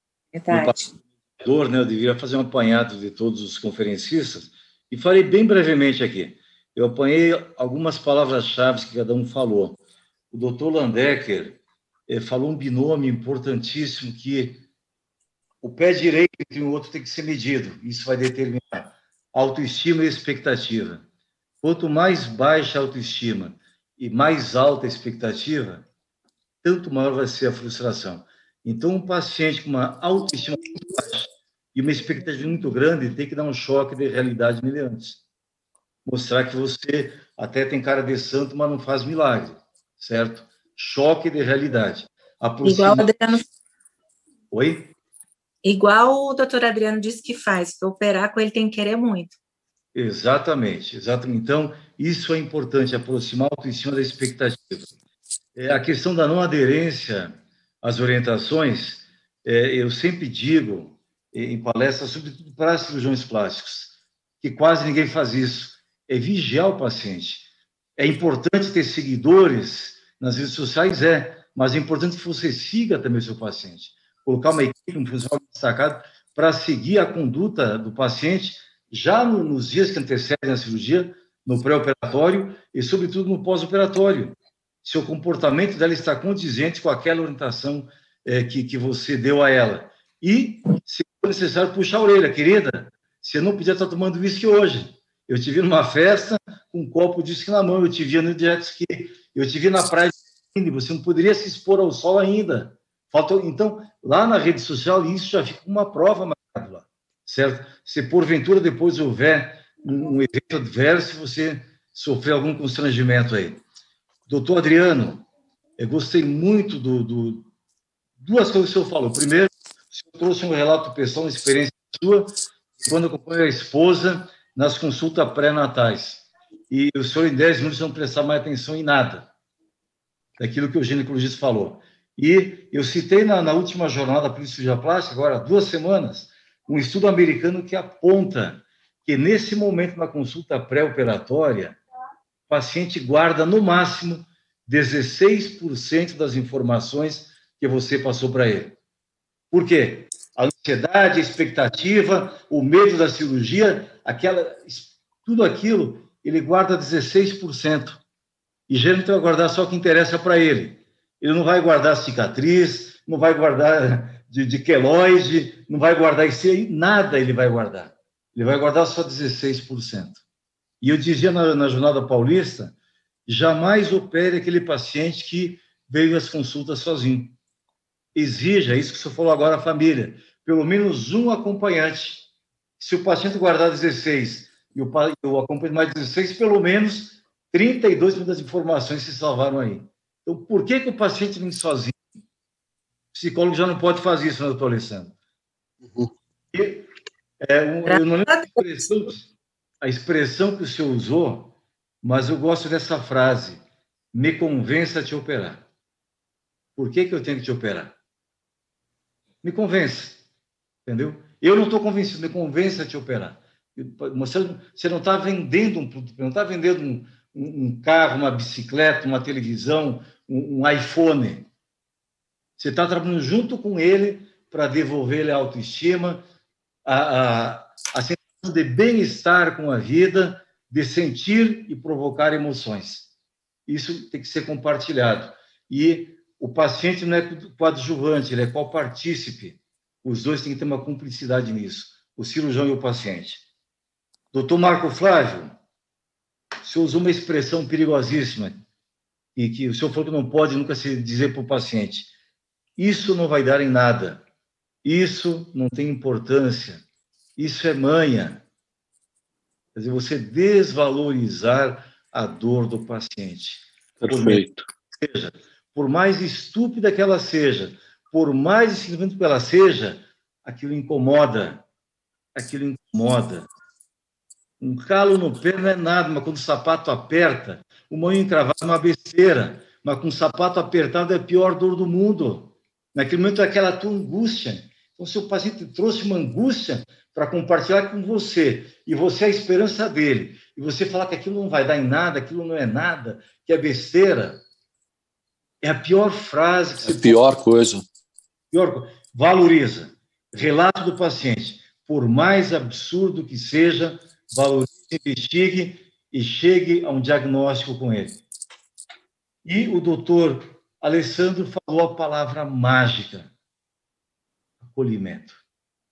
no, né, eu deveria fazer um apanhado de todos os conferencistas e falei bem brevemente aqui. Eu apanhei algumas palavras-chave que cada um falou. O doutor Landecker é, falou um binômio importantíssimo que o pé direito entre um outro tem que ser medido. Isso vai determinar autoestima e expectativa. Quanto mais baixa a autoestima e mais alta a expectativa, tanto maior vai ser a frustração. Então, um paciente com uma autoestima muito baixa e uma expectativa muito grande tem que dar um choque de realidade nele antes. Mostrar que você até tem cara de santo, mas não faz milagre, certo? Choque de realidade. Aproxima... Igual o Adriano... Oi? Igual o doutor Adriano disse que faz, para operar com ele tem que querer muito. Exatamente, exatamente. Então, isso é importante, aproximar a autoestima da expectativa. É, a questão da não aderência às orientações, é, eu sempre digo em palestras, sobretudo para cirurgiões plásticos, que quase ninguém faz isso, é vigiar o paciente. É importante ter seguidores nas redes sociais, é, mas é importante que você siga também o seu paciente. Colocar uma equipe, um funcionário destacado, para seguir a conduta do paciente já no, nos dias que antecedem a cirurgia, no pré-operatório e, sobretudo, no pós-operatório. Se o comportamento dela está condizente com aquela orientação é, que, que você deu a ela. E, se for necessário, puxar a orelha. Querida, você não podia estar tomando uísque hoje. Eu te vi numa festa com um copo de uísque na mão, eu te vi no jet ski, eu te vi na praia de você não poderia se expor ao sol ainda. Falta, então, lá na rede social, isso já fica uma prova marcada lá, certo? Se porventura depois houver um, um evento adverso, você sofrer algum constrangimento aí. Doutor Adriano, eu gostei muito do, do duas coisas que o senhor falou. Primeiro, o senhor trouxe um relato pessoal, uma experiência sua, quando acompanho a esposa nas consultas pré-natais. E o senhor, em dez minutos, não prestar mais atenção em nada daquilo que o ginecologista falou. E eu citei na, na última jornada da cirurgia plástica, agora, duas semanas, um estudo americano que aponta que, nesse momento, na consulta pré-operatória, o paciente guarda, no máximo, dezesseis por cento das informações que você passou para ele. Por quê? A ansiedade, a expectativa, o medo da cirurgia, aquela, tudo aquilo, ele guarda dezesseis por cento. E geralmente vai guardar só o que interessa para ele. Ele não vai guardar cicatriz, não vai guardar de, de queloide, não vai guardar isso aí, nada ele vai guardar. Ele vai guardar só dezesseis por cento. E eu dizia na, na Jornada Paulista, jamais opere aquele paciente que veio às consultas sozinho. Exija, isso que você falou agora, a família, pelo menos um acompanhante. Se o paciente guardar dezesseis e o, o acompanhante mais dezesseis, pelo menos trinta e dois por cento das informações se salvaram aí. Então, por que, que o paciente vem sozinho? O psicólogo já não pode fazer isso, né, doutor Alessandro? Uhum. E, é, um, eu não lembro a expressão, a expressão que o senhor usou, mas eu gosto dessa frase: me convença a te operar. Por que, que eu tenho que te operar? Me convença, entendeu? Eu não estou convencido, me convença a te operar. Você não está vendendo um produto, não está vendendo um, um carro, uma bicicleta, uma televisão, um, um iPhone. Você está trabalhando junto com ele para devolver-lhe a autoestima, a, a, a sensação de bem-estar com a vida, de sentir e provocar emoções. Isso tem que ser compartilhado. E o paciente não é coadjuvante, ele é copartícipe. Os dois têm que ter uma cumplicidade nisso, o cirurgião e o paciente. Doutor Marco Flávio, o senhor usou uma expressão perigosíssima, e que o senhor falou que não pode nunca se dizer para o paciente: isso não vai dar em nada, isso não tem importância, isso é manha. Quer dizer, você desvalorizar a dor do paciente. Perfeito. Por, seja, por mais estúpida que ela seja, por mais insignificante que ela seja, aquilo incomoda, aquilo incomoda. Um calo no pé não é nada, mas quando o sapato aperta, uma unha encravada é uma besteira, mas com o sapato apertado é a pior dor do mundo. Naquele momento é aquela tua angústia. Então, se o paciente trouxe uma angústia para compartilhar com você, e você é a esperança dele, e você falar que aquilo não vai dar em nada, aquilo não é nada, que é besteira, é a pior frase que você É a pior pode... coisa. Pior... Valoriza. Relato do paciente. Por mais absurdo que seja, valorize, investigue e chegue a um diagnóstico com ele. E o doutor Alessandro falou a palavra mágica: acolhimento.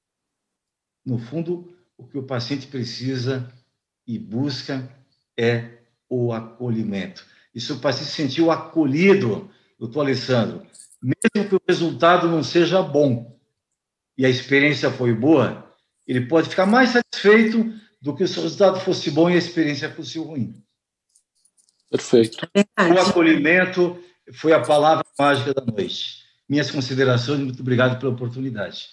No fundo, o que o paciente precisa e busca é o acolhimento. E se o paciente se sentiu acolhido, doutor Alessandro, mesmo que o resultado não seja bom e a experiência foi boa, ele pode ficar mais satisfeito do que se o resultado fosse bom e a experiência fosse ruim. Perfeito. O acolhimento foi a palavra mágica da noite. Minhas considerações, muito obrigado pela oportunidade.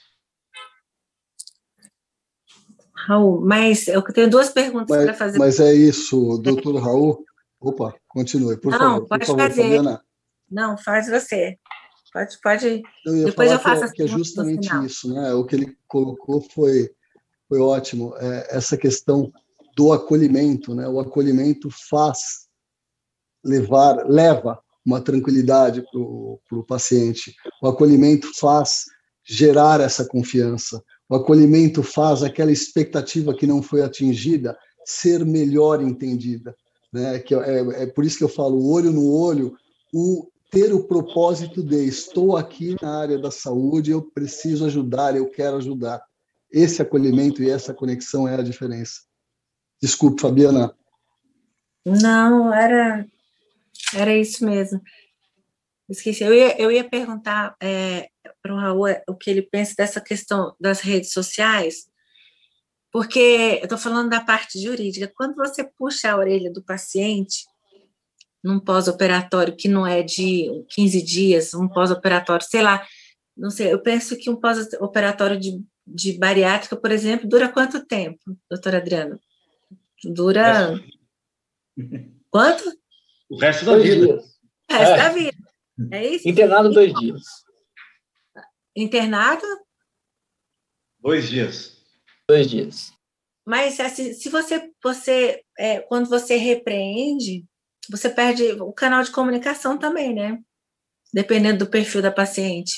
Raul, mas eu tenho duas perguntas para fazer. Mas é isso, doutor Raul. Opa, continue, por Não, favor. pode por favor, fazer. Fabiana. Não, faz você. Pode, pode. Eu ia Depois falar eu faço que, é, que é justamente isso, né? O que ele colocou foi, foi ótimo. É, essa questão do acolhimento, né? O acolhimento faz levar, leva uma tranquilidade para o paciente. O acolhimento faz gerar essa confiança. O acolhimento faz aquela expectativa que não foi atingida ser melhor entendida, né? Que é, é por isso que eu falo olho no olho, o ter o propósito de estou aqui na área da saúde, eu preciso ajudar, eu quero ajudar. Esse acolhimento e essa conexão é a diferença. Desculpe, Fabiana. Não, era, era isso mesmo. Esqueci. Eu ia, eu ia perguntar é, para o Raul o que ele pensa dessa questão das redes sociais, porque eu estou falando da parte jurídica. Quando você puxa a orelha do paciente num pós-operatório que não é de quinze dias, um pós-operatório, sei lá, não sei, eu penso que um pós-operatório de, de bariátrica, por exemplo, dura quanto tempo, doutora Adriana? Dura... Quanto? O resto da vida. Dias. O resto é. da vida. É isso? Internado dois dias. Internado? Dois dias. Dois dias. Mas assim, se você, você é, quando você repreende, você perde o canal de comunicação também, né? Dependendo do perfil da paciente.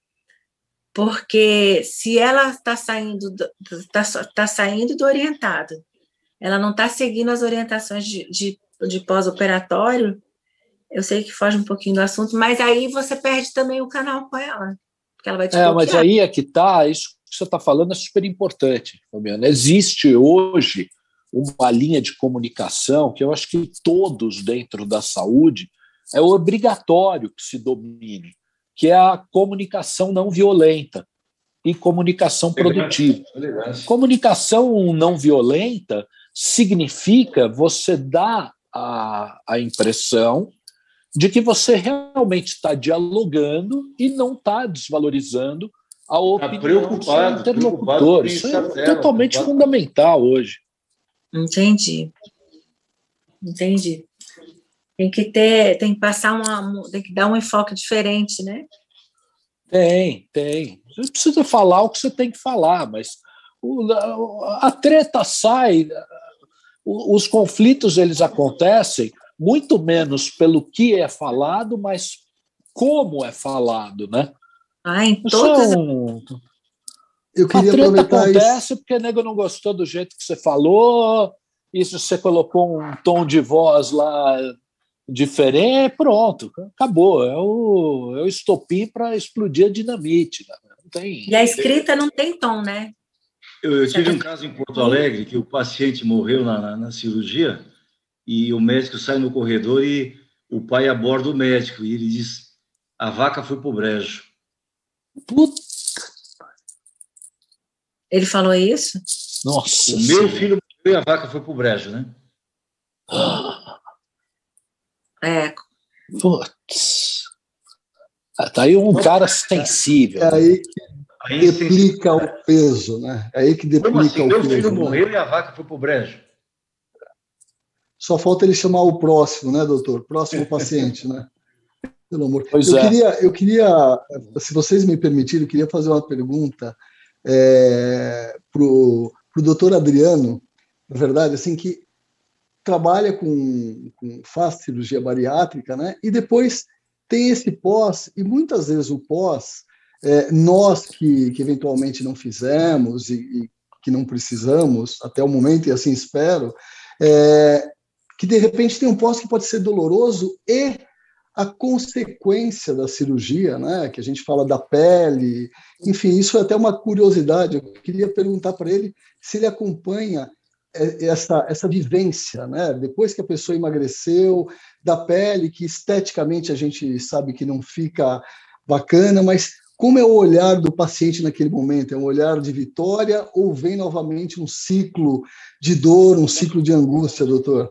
Porque se ela está saindo, está tá saindo do orientado, ela não está seguindo as orientações de, de, de pós-operatório, eu sei que foge um pouquinho do assunto, mas aí você perde também o canal com ela, porque ela vai te É, bloquear. mas aí é que está, isso que você está falando é super importante, Fabiana. Existe hoje uma linha de comunicação que eu acho que todos dentro da saúde é obrigatório que se domine, que é a comunicação não violenta e comunicação produtiva. Comunicação não violenta significa você dar a, a impressão de que você realmente está dialogando e não está desvalorizando a opinião do seu interlocutor. Isso é totalmente fundamental hoje. Entendi. Entendi. Tem que ter, tem que passar uma, tem que dar um enfoque diferente, né? Tem, tem. Você precisa falar o que você tem que falar, mas o, a treta sai, os conflitos eles acontecem muito menos pelo que é falado, mas como é falado, né? Ah, em todas... São... Eu queria a treta acontece isso. porque o nego não gostou do jeito que você falou, e se você colocou um tom de voz lá diferente, pronto, acabou. É o, é o estopim para explodir a dinamite. Né? Não tem... E a escrita não tem tom, né? Eu, eu tive um caso em Porto Alegre que o paciente morreu na, na, na cirurgia e o médico sai no corredor e o pai aborda o médico e ele diz: a vaca foi pro brejo. Puta. Ele falou isso? Nossa. O meu filho morreu e a vaca foi pro brejo, né? É. Putz. Tá aí um cara sensível. É aí que deplica o peso, né? É aí que deplica Como assim? o Meu peso. filho né? morreu e a vaca foi pro brejo. Só falta ele chamar o próximo, né, doutor? Próximo paciente, né? Pelo amor. Pois eu é. queria, eu queria, se vocês me permitirem, eu queria fazer uma pergunta é, para o doutor Adriano, na verdade, assim, que trabalha com, com faz cirurgia bariátrica, né? E depois tem esse pós, e muitas vezes o pós, é, nós que, que eventualmente não fizemos e, e que não precisamos até o momento, e assim espero, é, que de repente tem um pós que pode ser doloroso e a consequência da cirurgia, né, que a gente fala da pele, enfim, isso é até uma curiosidade. Eu queria perguntar para ele se ele acompanha essa, essa vivência, né, depois que a pessoa emagreceu, da pele, que esteticamente a gente sabe que não fica bacana, mas como é o olhar do paciente naquele momento? É um olhar de vitória ou vem novamente um ciclo de dor, um ciclo de angústia, doutor?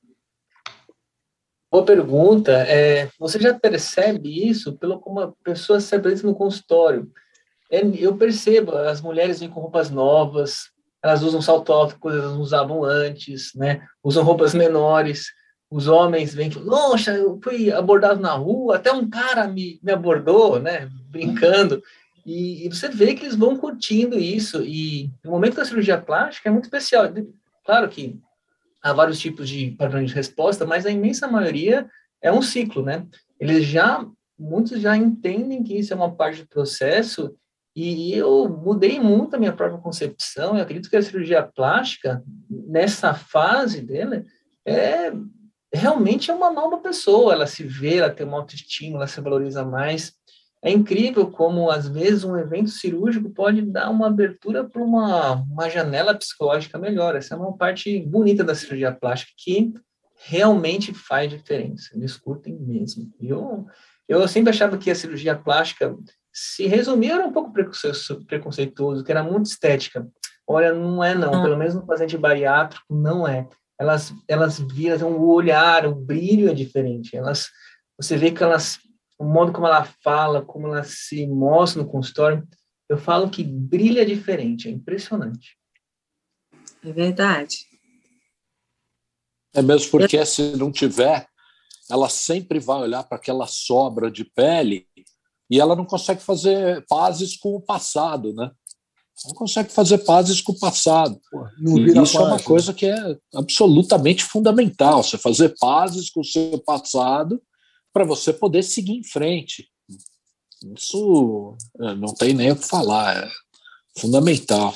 Boa pergunta. É, você já percebe isso pelo como a pessoa se apresenta no consultório? É, eu percebo, as mulheres vêm com roupas novas, elas usam salto alto, coisas que elas não usavam antes, né? Usam roupas menores. os homens vêm, nossa, eu fui abordado na rua, até um cara me, me abordou, né, brincando, e, e você vê que eles vão curtindo isso, e o momento da cirurgia plástica é muito especial. Claro que há vários tipos de padrões de resposta, mas a imensa maioria é um ciclo, né? Eles já, muitos já entendem que isso é uma parte do processo, e eu mudei muito a minha própria concepção. Eu acredito que a cirurgia plástica, nessa fase dela, é realmente é uma nova pessoa. Ela se vê, ela tem uma autoestima, ela se valoriza mais. É incrível como, às vezes, um evento cirúrgico pode dar uma abertura para uma, uma janela psicológica melhor. Essa é uma parte bonita da cirurgia plástica que realmente faz diferença. Eles curtem mesmo. Eu, eu sempre achava que a cirurgia plástica se resumia, era um pouco preconceituoso, que era muito estética. Olha, não é não. Pelo menos no paciente bariátrico, não é. Elas, elas viram o olhar, o brilho é diferente. Elas, você vê que elas, o modo como ela fala, como ela se mostra no consultório, eu falo que brilha diferente, é impressionante. É verdade. É mesmo porque se não tiver, ela sempre vai olhar para aquela sobra de pele e ela não consegue fazer pazes com o passado, né? Não consegue fazer pazes com o passado. Não e isso é uma coisa que é absolutamente fundamental, você fazer pazes com o seu passado para você poder seguir em frente. Isso não tem nem o que falar, é fundamental.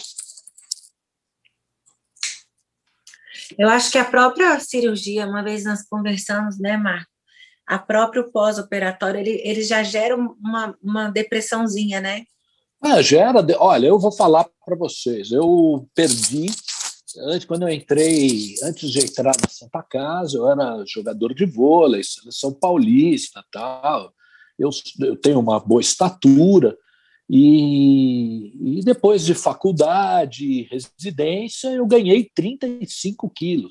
Eu acho que a própria cirurgia, uma vez nós conversamos, né, Marco? A próprio pós-operatório, ele, ele já gera uma, uma depressãozinha, né? É, gera. De... Olha, eu vou falar para vocês. Eu perdi, antes, quando eu entrei, antes de entrar na Santa Casa, eu era jogador de vôlei, seleção paulista, tal. Eu, eu tenho uma boa estatura. E, e depois de faculdade, residência, eu ganhei trinta e cinco quilos.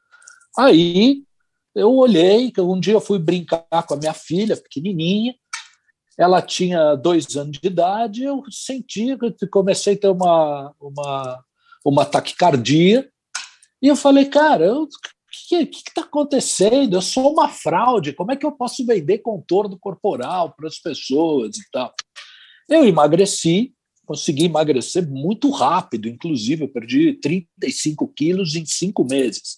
Aí eu olhei, um dia eu fui brincar com a minha filha, pequenininha, ela tinha dois anos de idade, eu senti, comecei a ter uma, uma, uma taquicardia, e eu falei, cara, o que está acontecendo? Eu sou uma fraude, como é que eu posso vender contorno corporal para as pessoas e tal? Eu emagreci, consegui emagrecer muito rápido, inclusive eu perdi trinta e cinco quilos em cinco meses,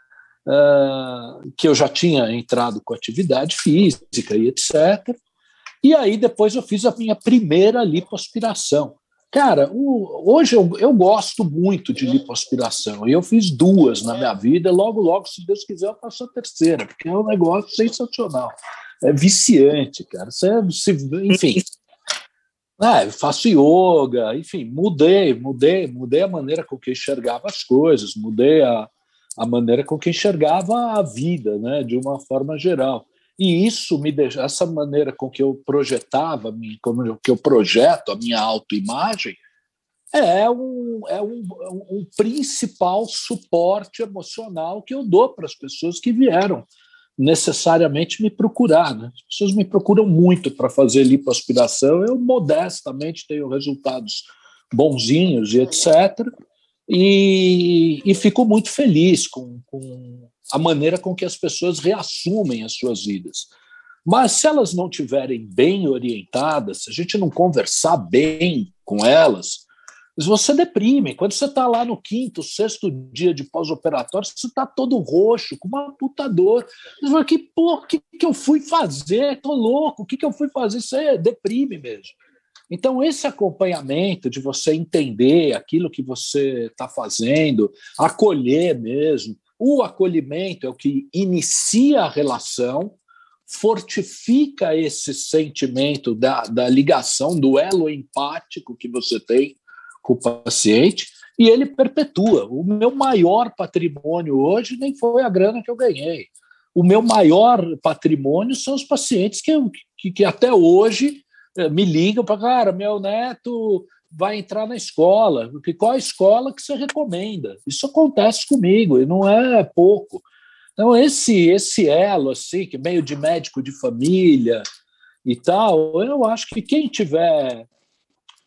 uh, que eu já tinha entrado com atividade física e etcétera. E aí depois eu fiz a minha primeira lipoaspiração. Cara, o, hoje eu, eu gosto muito de lipoaspiração, e eu fiz duas na minha vida, logo, logo, se Deus quiser, eu faço a terceira, porque é um negócio sensacional. É viciante, cara. Você, enfim... É, faço yoga, enfim, mudei, mudei, mudei a maneira com que eu enxergava as coisas, mudei a, a maneira com que eu enxergava a vida, né, de uma forma geral. E isso me deixa, essa maneira com que eu projetava, como que eu projeto a minha autoimagem, é um, é um, um principal suporte emocional que eu dou para as pessoas que vieram necessariamente me procurar, né? As pessoas me procuram muito para fazer lipoaspiração, eu modestamente tenho resultados bonzinhos e etcétera. E, e fico muito feliz com, com a maneira com que as pessoas reassumem as suas vidas. Mas se elas não estiverem bem orientadas, se a gente não conversar bem com elas, você deprime. Quando você está lá no quinto, sexto dia de pós-operatório, você está todo roxo, com uma puta dor. Você fala, que porra, que, que eu fui fazer? Estou louco, o que, que eu fui fazer? Isso é deprime mesmo. Então, esse acompanhamento de você entender aquilo que você está fazendo, acolher mesmo, o acolhimento é o que inicia a relação, fortifica esse sentimento da, da ligação, do elo empático que você tem com o paciente, e ele perpetua. O meu maior patrimônio hoje nem foi a grana que eu ganhei. O meu maior patrimônio são os pacientes que, eu, que, que até hoje me ligam para, cara, meu neto vai entrar na escola, qual a escola que você recomenda? Isso acontece comigo, e não é pouco. Então, esse, esse elo, assim, que meio de médico de família e tal, eu acho que quem tiver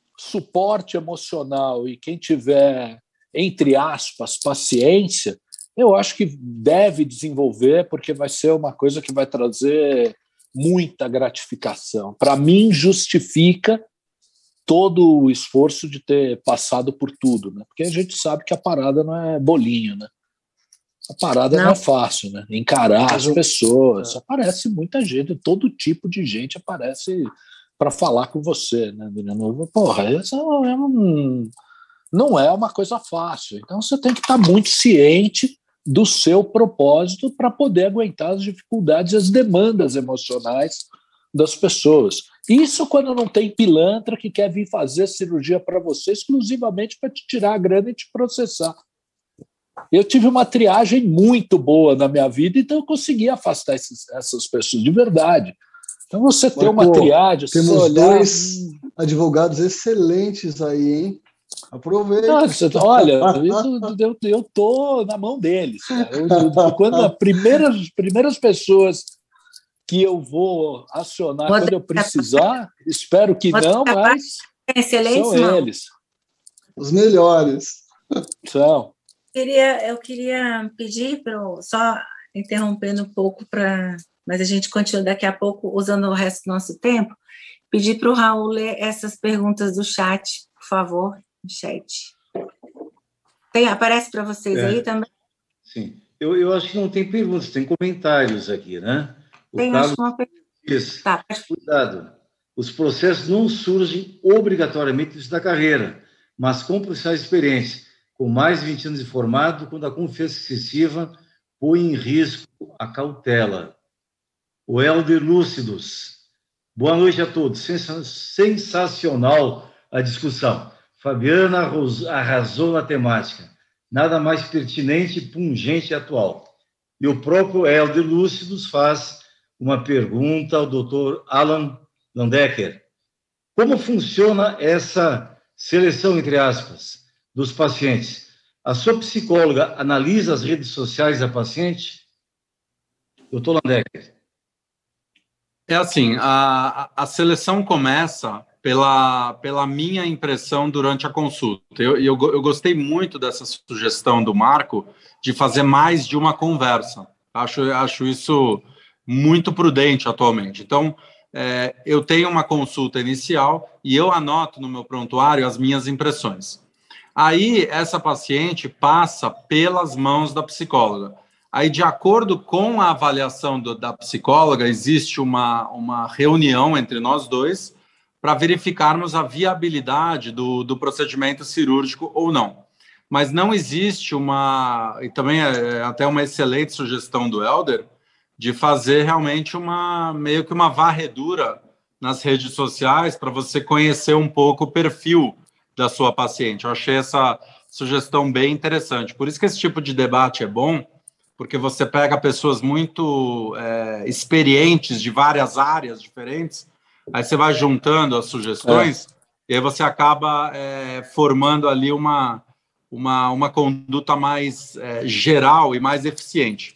suporte emocional e quem tiver, entre aspas, paciência, eu acho que deve desenvolver, porque vai ser uma coisa que vai trazer muita gratificação. Para mim, justifica todo o esforço de ter passado por tudo, né? Porque a gente sabe que a parada não é bolinho, né? A parada não, não é fácil, né? Encarar as pessoas. Aparece muita gente, todo tipo de gente aparece para falar com você, né? Porra, isso é um, não é uma coisa fácil. Então você tem que estar muito ciente do seu propósito para poder aguentar as dificuldades e as demandas emocionais das pessoas. Isso quando não tem pilantra que quer vir fazer cirurgia para você exclusivamente para te tirar a grana e te processar. Eu tive uma triagem muito boa na minha vida, então eu consegui afastar esses, essas pessoas de verdade. Então você tem uma triagem... Temos olhar... dois advogados excelentes aí, hein? Aproveita. Olha, eu, eu tô na mão deles. Eu, eu, quando as primeiras, primeiras pessoas que eu vou acionar Você quando eu precisar, espero que Você não, mas são não. eles. Os melhores. São. Eu queria, eu queria pedir, pro, só interrompendo um pouco, pra, mas a gente continua daqui a pouco, usando o resto do nosso tempo, pedir para o Raul ler essas perguntas do chat, por favor. Chat. Tem, aparece para vocês é, aí também? Sim. Eu, eu acho que não tem perguntas, tem comentários aqui, né? O tem, Carlos... acho que uma pergunta. Isso. Tá. Cuidado. Os processos não surgem obrigatoriamente da carreira, mas com profissionais experientes, com mais de vinte anos de formado, quando a confiança excessiva põe em risco a cautela. O Helder Lúcidos. Boa noite a todos. Sensacional a discussão. Fabiana arrasou na temática. Nada mais pertinente, pungente e atual. E o próprio Helder Lúcidos faz uma pergunta ao doutor Alan Landecker. Como funciona essa seleção, entre aspas, dos pacientes? A sua psicóloga analisa as redes sociais da paciente? doutor Landecker. É assim, a, a seleção começa pela, pela minha impressão durante a consulta. Eu, eu, eu gostei muito dessa sugestão do Marco de fazer mais de uma conversa. Acho, acho isso muito prudente atualmente. Então, é, eu tenho uma consulta inicial e eu anoto no meu prontuário as minhas impressões. Aí, essa paciente passa pelas mãos da psicóloga. Aí, de acordo com a avaliação do, da psicóloga, existe uma, uma reunião entre nós dois para verificarmos a viabilidade do, do procedimento cirúrgico ou não. Mas não existe uma... E também é até uma excelente sugestão do Helder, de fazer realmente uma meio que uma varredura nas redes sociais para você conhecer um pouco o perfil da sua paciente. Eu achei essa sugestão bem interessante. Por isso que esse tipo de debate é bom, porque você pega pessoas muito é, experientes de várias áreas diferentes, aí você vai juntando as sugestões, é. e aí você acaba é, formando ali uma, uma, uma conduta mais é, geral e mais eficiente.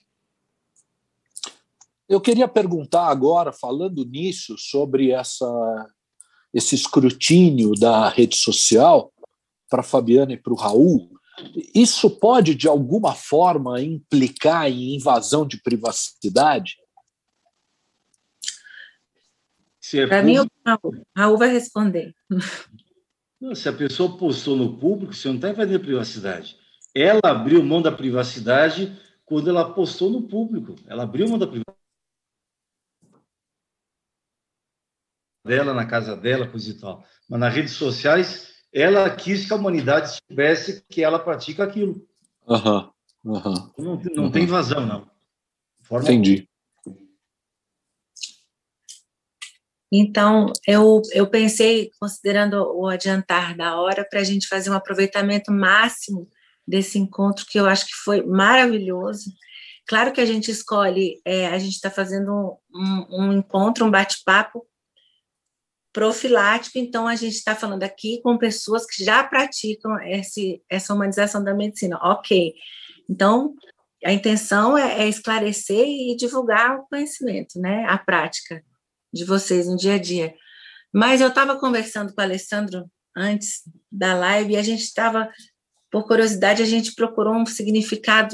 Eu queria perguntar agora, falando nisso, sobre essa, esse escrutínio da rede social, para a Fabiana e para o Raul, isso pode, de alguma forma, implicar em invasão de privacidade? É para mim, o Raul, Raul vai responder. Se a pessoa postou no público, você não está invadindo a privacidade. Ela abriu mão da privacidade quando ela postou no público. Ela abriu mão da privacidade dela, na casa dela, coisa e tal. Mas nas redes sociais... ela quis que a humanidade soubesse que ela pratica aquilo. Uhum, uhum, não não uhum. tem invasão, não. Forma Entendi. Então, eu, eu pensei, considerando o adiantar da hora, para a gente fazer um aproveitamento máximo desse encontro, que eu acho que foi maravilhoso. Claro que a gente escolhe, é, a gente está fazendo um, um encontro, um bate-papo profilático, então a gente está falando aqui com pessoas que já praticam esse, essa humanização da medicina. Ok, então a intenção é, é esclarecer e divulgar o conhecimento, né, a prática de vocês no dia a dia. Mas eu estava conversando com o Alessandro antes da live e a gente estava, por curiosidade, a gente procurou um significado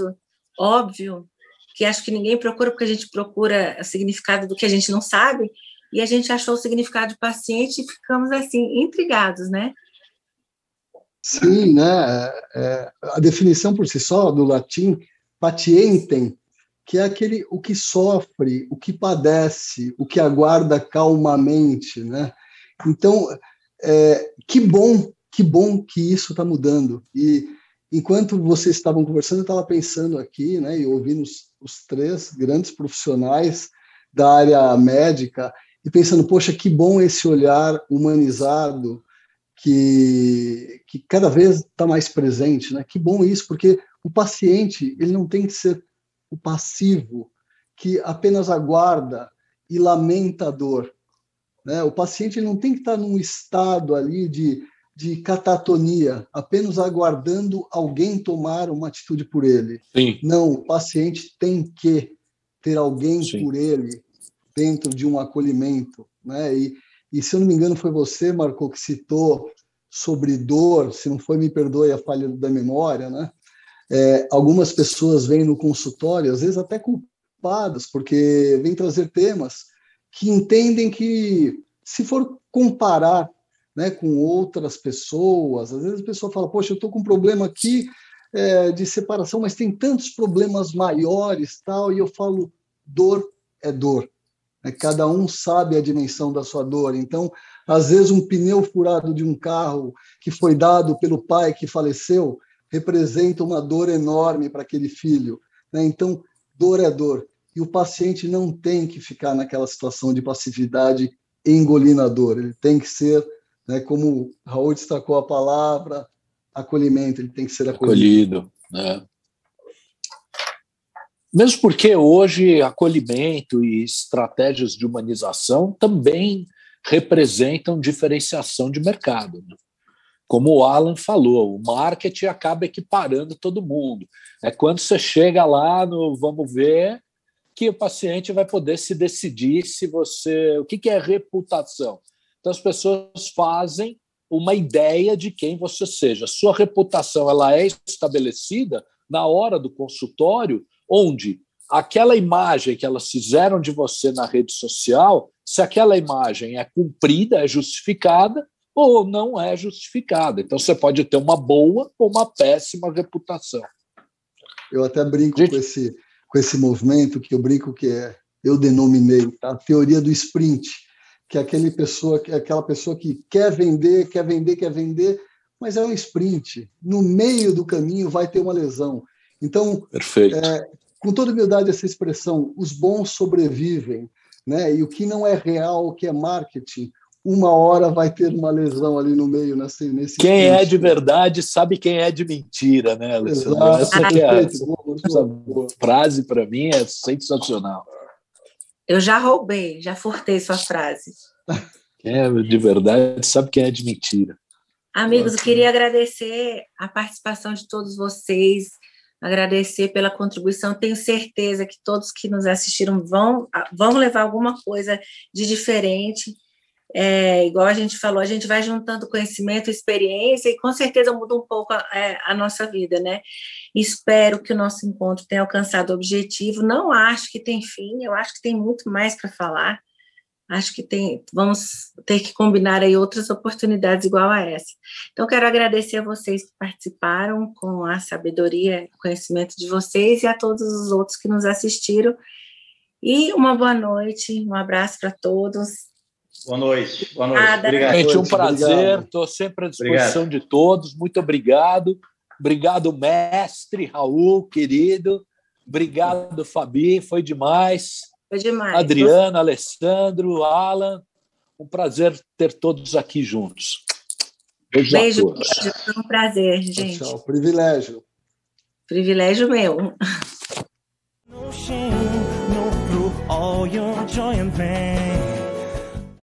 óbvio, que acho que ninguém procura, porque a gente procura o significado do que a gente não sabe, e a gente achou o significado de paciente e ficamos, assim, intrigados, né? Sim, né? É, a definição por si só do latim, patientem, que é aquele o que sofre, o que padece, o que aguarda calmamente, né? Então, é, que bom, que bom que isso está mudando. E enquanto vocês estavam conversando, eu estava pensando aqui, né, e ouvindo os, os três grandes profissionais da área médica, e pensando, poxa, que bom esse olhar humanizado, que, que cada vez está mais presente, né? Que bom isso, porque o paciente ele não tem que ser o passivo que apenas aguarda e lamenta a dor, né? O paciente ele não tem que estar num estado ali de, de catatonia, apenas aguardando alguém tomar uma atitude por ele. Sim. Não, o paciente tem que ter alguém Sim. por ele dentro de um acolhimento, né? E, E, se eu não me engano, foi você, Marco, que citou sobre dor, se não foi, me perdoe a falha da memória, né? É, algumas pessoas vêm no consultório, às vezes até culpadas, porque vêm trazer temas que entendem que, se for comparar, né, com outras pessoas, às vezes a pessoa fala, poxa, eu estou com um problema aqui é, de separação, mas tem tantos problemas maiores, tal, e eu falo, dor é dor. Cada um sabe a dimensão da sua dor. Então, às vezes, um pneu furado de um carro que foi dado pelo pai que faleceu representa uma dor enorme para aquele filho, né? Então, dor é dor. E o paciente não tem que ficar naquela situação de passividade engolindo a dor. Ele tem que ser, né, como o Raul destacou a palavra, acolhimento. Ele tem que ser acolhido. Acolhido, né? Mesmo porque hoje acolhimento e estratégias de humanização também representam diferenciação de mercado, né? Como o Alan falou, o marketing acaba equiparando todo mundo. É quando você chega lá no vamos ver que o paciente vai poder se decidir se você... O que que é reputação? Então as pessoas fazem uma ideia de quem você seja. Sua reputação ela é estabelecida na hora do consultório, onde aquela imagem que elas fizeram de você na rede social, se aquela imagem é cumprida, é justificada, ou não é justificada. Então, você pode ter uma boa ou uma péssima reputação. Eu até brinco Gente... com, esse, com esse movimento, que eu brinco que é, eu denominei, tá? A teoria do sprint, que é aquele pessoa, que é aquela pessoa que quer vender, quer vender, quer vender, mas é um sprint. No meio do caminho vai ter uma lesão. Então, Perfeito. É, com toda humildade, essa expressão, os bons sobrevivem, né? E o que não é real, o que é marketing, uma hora vai ter uma lesão ali no meio, nesse, nesse Quem sprint. é de verdade sabe quem é de mentira, né, Alessandro? Exato. Essa, que é, essa, boa, essa boa. frase, para mim, é sensacional. Eu já roubei, já furtei sua frase. Quem é de verdade sabe quem é de mentira. Amigos, eu queria agradecer a participação de todos vocês, agradecer pela contribuição. Tenho certeza que todos que nos assistiram vão, vão levar alguma coisa de diferente. É, igual a gente falou, a gente vai juntando conhecimento, experiência e com certeza muda um pouco a, a nossa vida, né? Espero que o nosso encontro tenha alcançado o objetivo. Não acho que tem fim, eu acho que tem muito mais para falar. Acho que tem, vamos ter que combinar aí outras oportunidades igual a essa. Então, quero agradecer a vocês que participaram com a sabedoria e conhecimento de vocês e a todos os outros que nos assistiram. E uma boa noite, um abraço para todos. Boa noite. Boa noite. Nada. Obrigado. Gente, um prazer. Estou sempre à disposição obrigado. de todos. Muito obrigado. Obrigado, mestre Raul, querido. Obrigado, Fabi. Foi demais. Foi demais. Adriana, Alessandro, Alan, um prazer ter todos aqui juntos. Beijo, Beijo, a todos. beijo. Foi um prazer, gente. Tchau, privilégio. Privilégio meu. No shame, no through all your joy and pain.